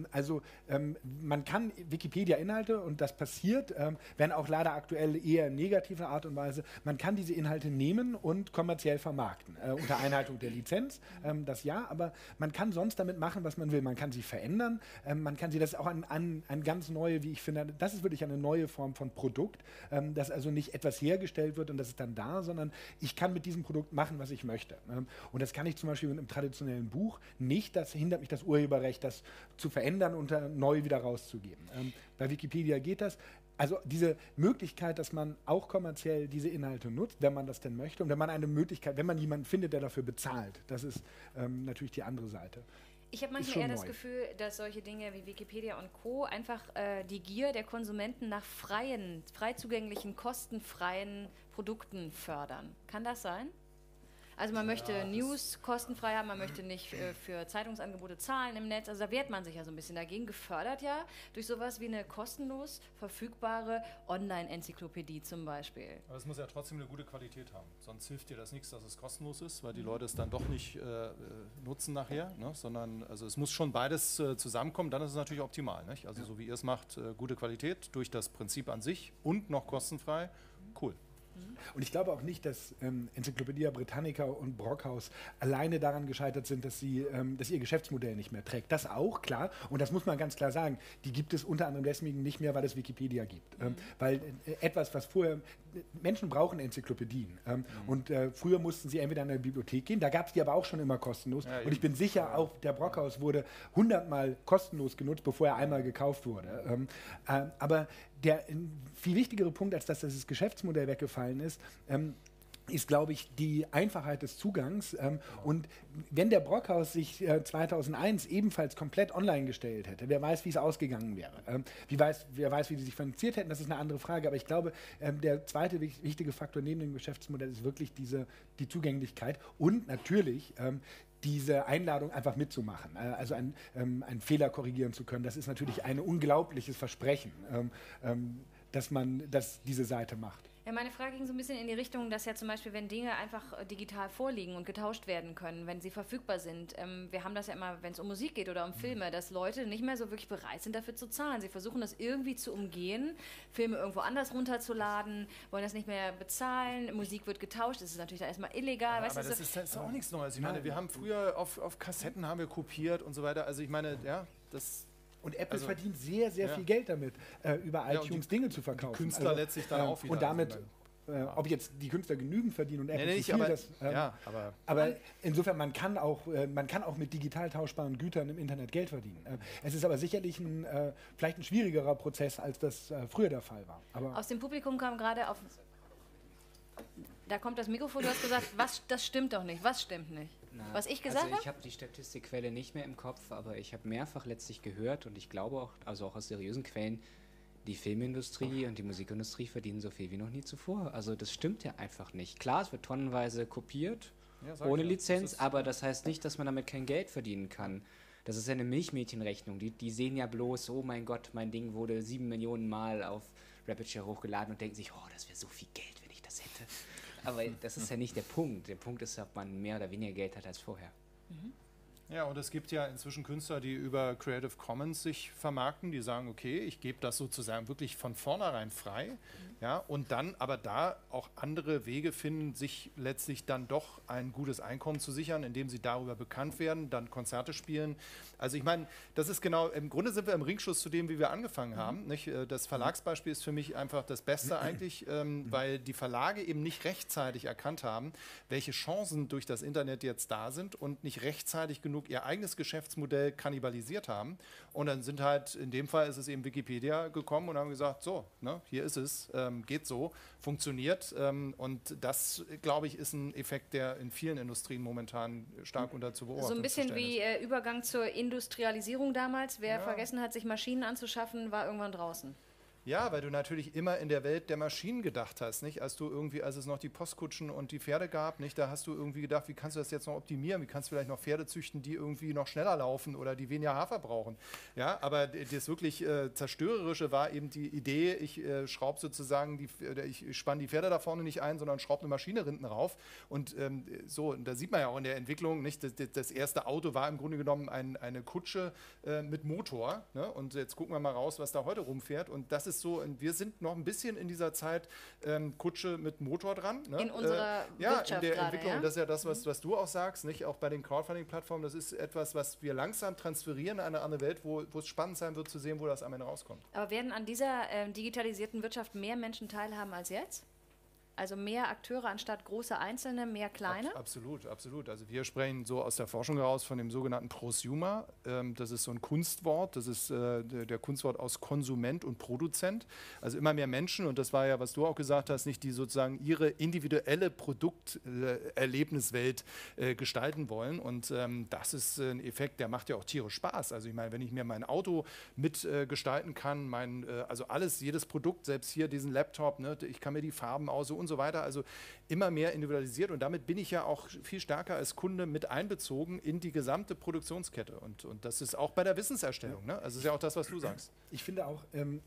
Man kann Wikipedia-Inhalte, und das passiert, wenn auch leider aktuell eher in negativer Art und Weise, man kann diese Inhalte nehmen und kommerziell vermarkten, unter Einhaltung der Lizenz, das ja, aber man kann sonst damit machen, was man will. Man kann sie verändern, man kann sie, das ist auch ein ganz neue, wie ich finde, das ist wirklich eine neue Form von Produkt, dass also nicht etwas hergestellt wird und das ist dann da, sondern ich kann mit diesem Produkt machen, was ich möchte. Und das kann ich zum Beispiel mit einem traditionellen Buch nicht, das hindert mich das Urheberrecht, das zu verändern und neu wieder rauszugeben. Bei Wikipedia geht das. Also diese Möglichkeit, dass man auch kommerziell diese Inhalte nutzt, wenn man das denn möchte und wenn man eine Möglichkeit, wenn man jemanden findet, der dafür bezahlt, das ist natürlich die andere Seite. Ich habe manchmal eher das Gefühl, dass solche Dinge wie Wikipedia und Co. einfach die Gier der Konsumenten nach frei zugänglichen, kostenfreien Produkten fördern. Kann das sein? Also man möchte News kostenfrei haben, man möchte nicht für Zeitungsangebote zahlen im Netz. Also da wehrt man sich ja so ein bisschen dagegen. Gefördert ja durch sowas wie eine kostenlos verfügbare Online-Enzyklopädie zum Beispiel. Aber es muss ja trotzdem eine gute Qualität haben. Sonst hilft dir das nichts, dass es kostenlos ist, weil die Leute es dann doch nicht nutzen nachher. Ne? Sondern also es muss schon beides zusammenkommen, dann ist es natürlich optimal. Nicht? Also so wie ihr es macht, gute Qualität durch das Prinzip an sich und noch kostenfrei, cool. Und ich glaube auch nicht, dass Enzyklopädie Britannica und Brockhaus alleine daran gescheitert sind, dass ihr Geschäftsmodell nicht mehr trägt. Das auch, klar. Und das muss man ganz klar sagen. Die gibt es unter anderem deswegen nicht mehr, weil es Wikipedia gibt. Weil etwas, was vorher... Menschen brauchen Enzyklopädien. Und früher mussten sie entweder in eine Bibliothek gehen, da gab es die aber auch schon immer kostenlos. Ja, und ich bin sicher, auch der Brockhaus wurde 100-mal kostenlos genutzt, bevor er einmal gekauft wurde. Aber der viel wichtigere Punkt, als dass das Geschäftsmodell weggefallen ist, ist, glaube ich, die Einfachheit des Zugangs. Und wenn der Brockhaus sich 2001 ebenfalls komplett online gestellt hätte, wer weiß, wie es ausgegangen wäre. Wer weiß, wie sie sich finanziert hätten, das ist eine andere Frage. Aber ich glaube, der zweite wichtige Faktor neben dem Geschäftsmodell ist wirklich die Zugänglichkeit und natürlich diese Einladung einfach mitzumachen, also einen Fehler korrigieren zu können. Das ist natürlich ein unglaubliches Versprechen, dass diese Seite macht. Ja, meine Frage ging so ein bisschen in die Richtung, dass ja zum Beispiel, wenn Dinge einfach digital vorliegen und getauscht werden können, wenn sie verfügbar sind, wir haben das ja immer, wenn es um Musik geht oder um Filme, dass Leute nicht mehr so wirklich bereit sind, dafür zu zahlen. Sie versuchen das irgendwie zu umgehen, Filme irgendwo anders runterzuladen, wollen das nicht mehr bezahlen, Musik wird getauscht, das ist natürlich erstmal illegal. Aber das ist auch nichts Neues. Ich meine, wir haben früher auf Kassetten haben wir kopiert und so weiter. Also ich meine, ja, das... Und Apple verdient sehr, sehr viel Geld damit, über iTunes Dinge zu verkaufen. Die Künstler letztlich dann auch wieder. Und damit ob jetzt die Künstler genügend verdienen und Apple nicht, zu viel, aber insofern, man kann auch mit digital tauschbaren Gütern im Internet Geld verdienen. Es ist aber sicherlich vielleicht ein schwierigerer Prozess, als das früher der Fall war. Aber aus dem Publikum kam gerade auf... Da kommt das Mikrofon, du hast gesagt, das stimmt doch nicht. Was stimmt nicht? Was ich gesagt habe? Ich habe die Statistikquelle nicht mehr im Kopf, aber ich habe mehrfach letztlich gehört und ich glaube auch, also auch aus seriösen Quellen, die Filmindustrie und die Musikindustrie verdienen so viel wie noch nie zuvor. Also das stimmt ja einfach nicht. Klar, es wird tonnenweise kopiert, ohne Lizenz, aber das heißt nicht, dass man damit kein Geld verdienen kann. Das ist ja eine Milchmädchenrechnung. Die sehen ja bloß, oh mein Gott, mein Ding wurde 7 Millionen Mal auf RapidShare hochgeladen und denken sich, oh, das wäre so viel Geld, wenn ich das hätte. Aber das ist ja nicht der Punkt. Der Punkt ist, ob man mehr oder weniger Geld hat als vorher. Ja, und es gibt ja inzwischen Künstler, die über Creative Commons sich vermarkten, die sagen, okay, ich gebe das sozusagen wirklich von vornherein frei, ja, und dann aber da auch andere Wege finden, sich letztlich dann doch ein gutes Einkommen zu sichern, indem sie darüber bekannt werden, dann Konzerte spielen. Also ich meine, das ist genau, im Grunde sind wir im Ringschuss zu dem, wie wir angefangen haben. Nicht? Das Verlagsbeispiel ist für mich einfach das Beste eigentlich, weil die Verlage eben nicht rechtzeitig erkannt haben, welche Chancen durch das Internet jetzt da sind und nicht rechtzeitig genug ihr eigenes Geschäftsmodell kannibalisiert haben. Und dann sind halt, in dem Fall ist es eben Wikipedia gekommen und haben gesagt, so, ne, hier ist es, geht so, funktioniert. Und das, glaube ich, ist ein Effekt, der in vielen Industrien momentan stark unter zu beobachten ist. So ein bisschen wie Übergang zur Industrialisierung damals. Wer vergessen hat, sich Maschinen anzuschaffen, war irgendwann draußen. Ja, weil du natürlich immer in der Welt der Maschinen gedacht hast, nicht? Als es noch die Postkutschen und die Pferde gab, nicht? Da hast du irgendwie gedacht, wie kannst du das jetzt noch optimieren? Wie kannst du vielleicht noch Pferde züchten, die irgendwie noch schneller laufen oder die weniger Hafer brauchen? Ja, aber das wirklich Zerstörerische war eben die Idee, ich schraube sozusagen, ich spanne die Pferde da vorne nicht ein, sondern schraube eine Maschine hinten rauf. Und so, und da sieht man ja auch in der Entwicklung, nicht? Das erste Auto war im Grunde genommen eine Kutsche mit Motor. Ne? Und jetzt gucken wir mal raus, was da heute rumfährt. Und das ist so, und wir sind noch ein bisschen in dieser Zeit Kutsche mit Motor dran. Ne? In unserer Wirtschaft in der gerade, Entwicklung. ja? Und das ist ja das, was du auch sagst, nicht? Auch bei den Crowdfunding-Plattformen, das ist etwas, was wir langsam transferieren in eine andere Welt, wo es spannend sein wird zu sehen, wo das am Ende rauskommt. Aber werden an dieser digitalisierten Wirtschaft mehr Menschen teilhaben als jetzt? Also mehr Akteure anstatt große Einzelne, mehr kleine? Absolut, absolut. Also wir sprechen so aus der Forschung heraus von dem sogenannten Prosumer. Das ist so ein Kunstwort. Das ist der Kunstwort aus Konsument und Produzent. Also immer mehr Menschen, und das war ja, was du auch gesagt hast, nicht die sozusagen ihre individuelle Produkterlebniswelt gestalten wollen. Und das ist ein Effekt, der macht ja auch tierisch Spaß. Also ich meine, wenn ich mir mein Auto mitgestalten kann, also alles, jedes Produkt, selbst hier diesen Laptop, ne, ich kann mir die Farben aussuchen und so weiter, also immer mehr individualisiert, und damit bin ich ja auch viel stärker als Kunde mit einbezogen in die gesamte Produktionskette, und das ist auch bei der Wissenserstellung, ne? Also das ist ja auch das, was du sagst. Ich finde auch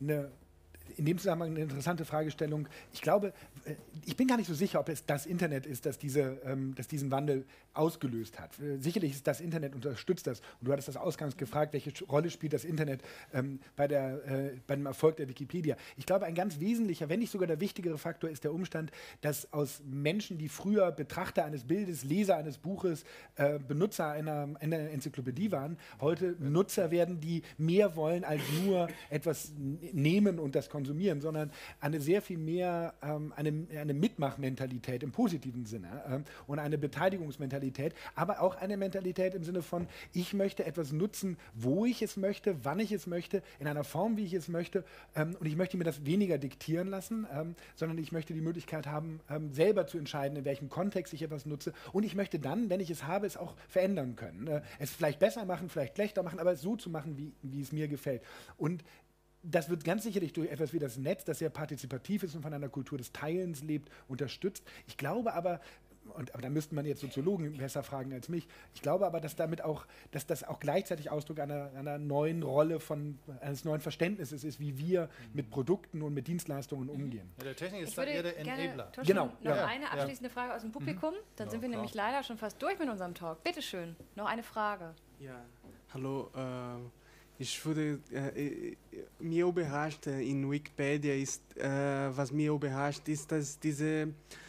in dem Zusammenhang eine interessante Fragestellung. Ich glaube, ich bin gar nicht so sicher, ob es das Internet ist, das diesen Wandel ausgelöst hat. Sicherlich ist das Internet, unterstützt das. Und du hattest das ausgangs gefragt, welche Rolle spielt das Internet bei dem Erfolg der Wikipedia. Ich glaube, ein ganz wesentlicher, wenn nicht sogar der wichtigere Faktor ist der Umstand, dass aus Menschen, die früher Betrachter eines Bildes, Leser eines Buches, Benutzer einer Enzyklopädie waren, heute Nutzer werden, die mehr wollen als nur etwas nehmen und das konsumieren, sondern eine sehr viel mehr eine Mitmachmentalität im positiven Sinne und eine Beteiligungsmentalität, aber auch eine Mentalität im Sinne von, ich möchte etwas nutzen, wo ich es möchte, wann ich es möchte, in einer Form, wie ich es möchte, und ich möchte mir das weniger diktieren lassen, sondern ich möchte die Möglichkeit haben, selber zu entscheiden, in welchem Kontext ich etwas nutze, und ich möchte dann, wenn ich es habe, es auch verändern können. Es vielleicht besser machen, vielleicht schlechter machen, aber es so zu machen, wie es mir gefällt. Und das wird ganz sicherlich durch etwas wie das Netz, das sehr partizipativ ist und von einer Kultur des Teilens lebt, unterstützt. Ich glaube aber da müsste man jetzt Soziologen besser fragen als mich, ich glaube aber, dass das auch gleichzeitig Ausdruck einer neuen Rolle eines neuen Verständnisses ist, wie wir mit Produkten und mit Dienstleistungen umgehen. Ja, der Technik ist dann eher der Enabler. Genau. Noch eine abschließende Frage aus dem Publikum, dann sind wir nämlich leider schon fast durch mit unserem Talk. Bitte schön, noch eine Frage. Ja, hallo. Ich würde, mir überrascht in Wikipedia ist, was mir überrascht ist, dass diese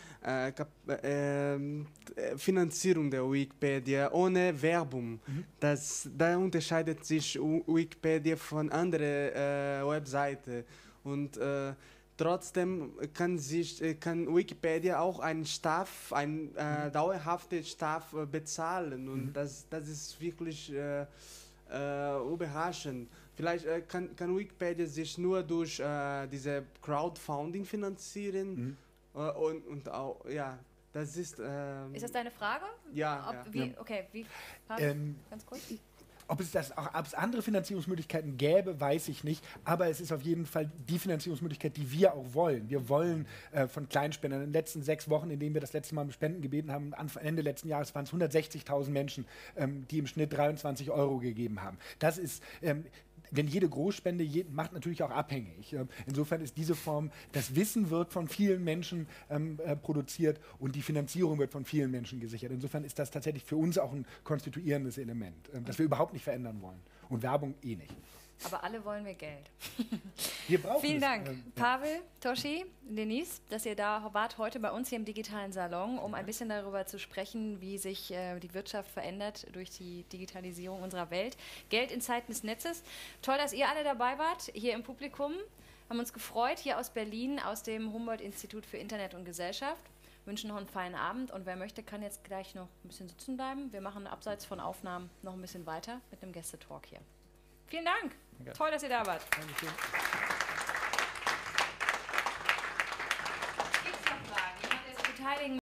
Finanzierung der Wikipedia ohne Werbung, da unterscheidet sich Wikipedia von anderen Webseiten, und trotzdem kann Wikipedia auch einen Staff, einen dauerhaften Staff bezahlen und das ist wirklich überraschend. Vielleicht kann Wikipedia sich nur durch diese Crowdfunding finanzieren und auch, ja, das ist... ist das deine Frage? Ja. Okay, ganz kurz. Ob es andere Finanzierungsmöglichkeiten gäbe, weiß ich nicht. Aber es ist auf jeden Fall die Finanzierungsmöglichkeit, die wir auch wollen. Wir wollen von Kleinspendern in den letzten 6 Wochen, in denen wir das letzte Mal um Spenden gebeten haben, Ende letzten Jahres waren es 160.000 Menschen, die im Schnitt 23 € gegeben haben. Das ist... denn jede Großspende macht natürlich auch abhängig. Insofern ist diese Form, das Wissen wird von vielen Menschen produziert und die Finanzierung wird von vielen Menschen gesichert. Insofern ist das tatsächlich für uns auch ein konstituierendes Element, das wir überhaupt nicht verändern wollen. Und Werbung eh nicht. Aber alle wollen wir Geld. Wir brauchen Vielen Dank, Pavel, Toshi, Denise, dass ihr da wart heute bei uns hier im digitalen Salon, um ein bisschen darüber zu sprechen, wie sich die Wirtschaft verändert durch die Digitalisierung unserer Welt. Geld in Zeiten des Netzes. Toll, dass ihr alle dabei wart, hier im Publikum. Haben uns gefreut, hier aus Berlin, aus dem Humboldt-Institut für Internet und Gesellschaft. Wünschen noch einen feinen Abend und wer möchte, kann jetzt gleich noch ein bisschen sitzen bleiben. Wir machen abseits von Aufnahmen noch ein bisschen weiter mit einem Gästetalk hier. Vielen Dank. Danke. Toll, dass ihr da wart. Dankeschön. Gibt es noch Fragen? Jemand, der sich beteiligen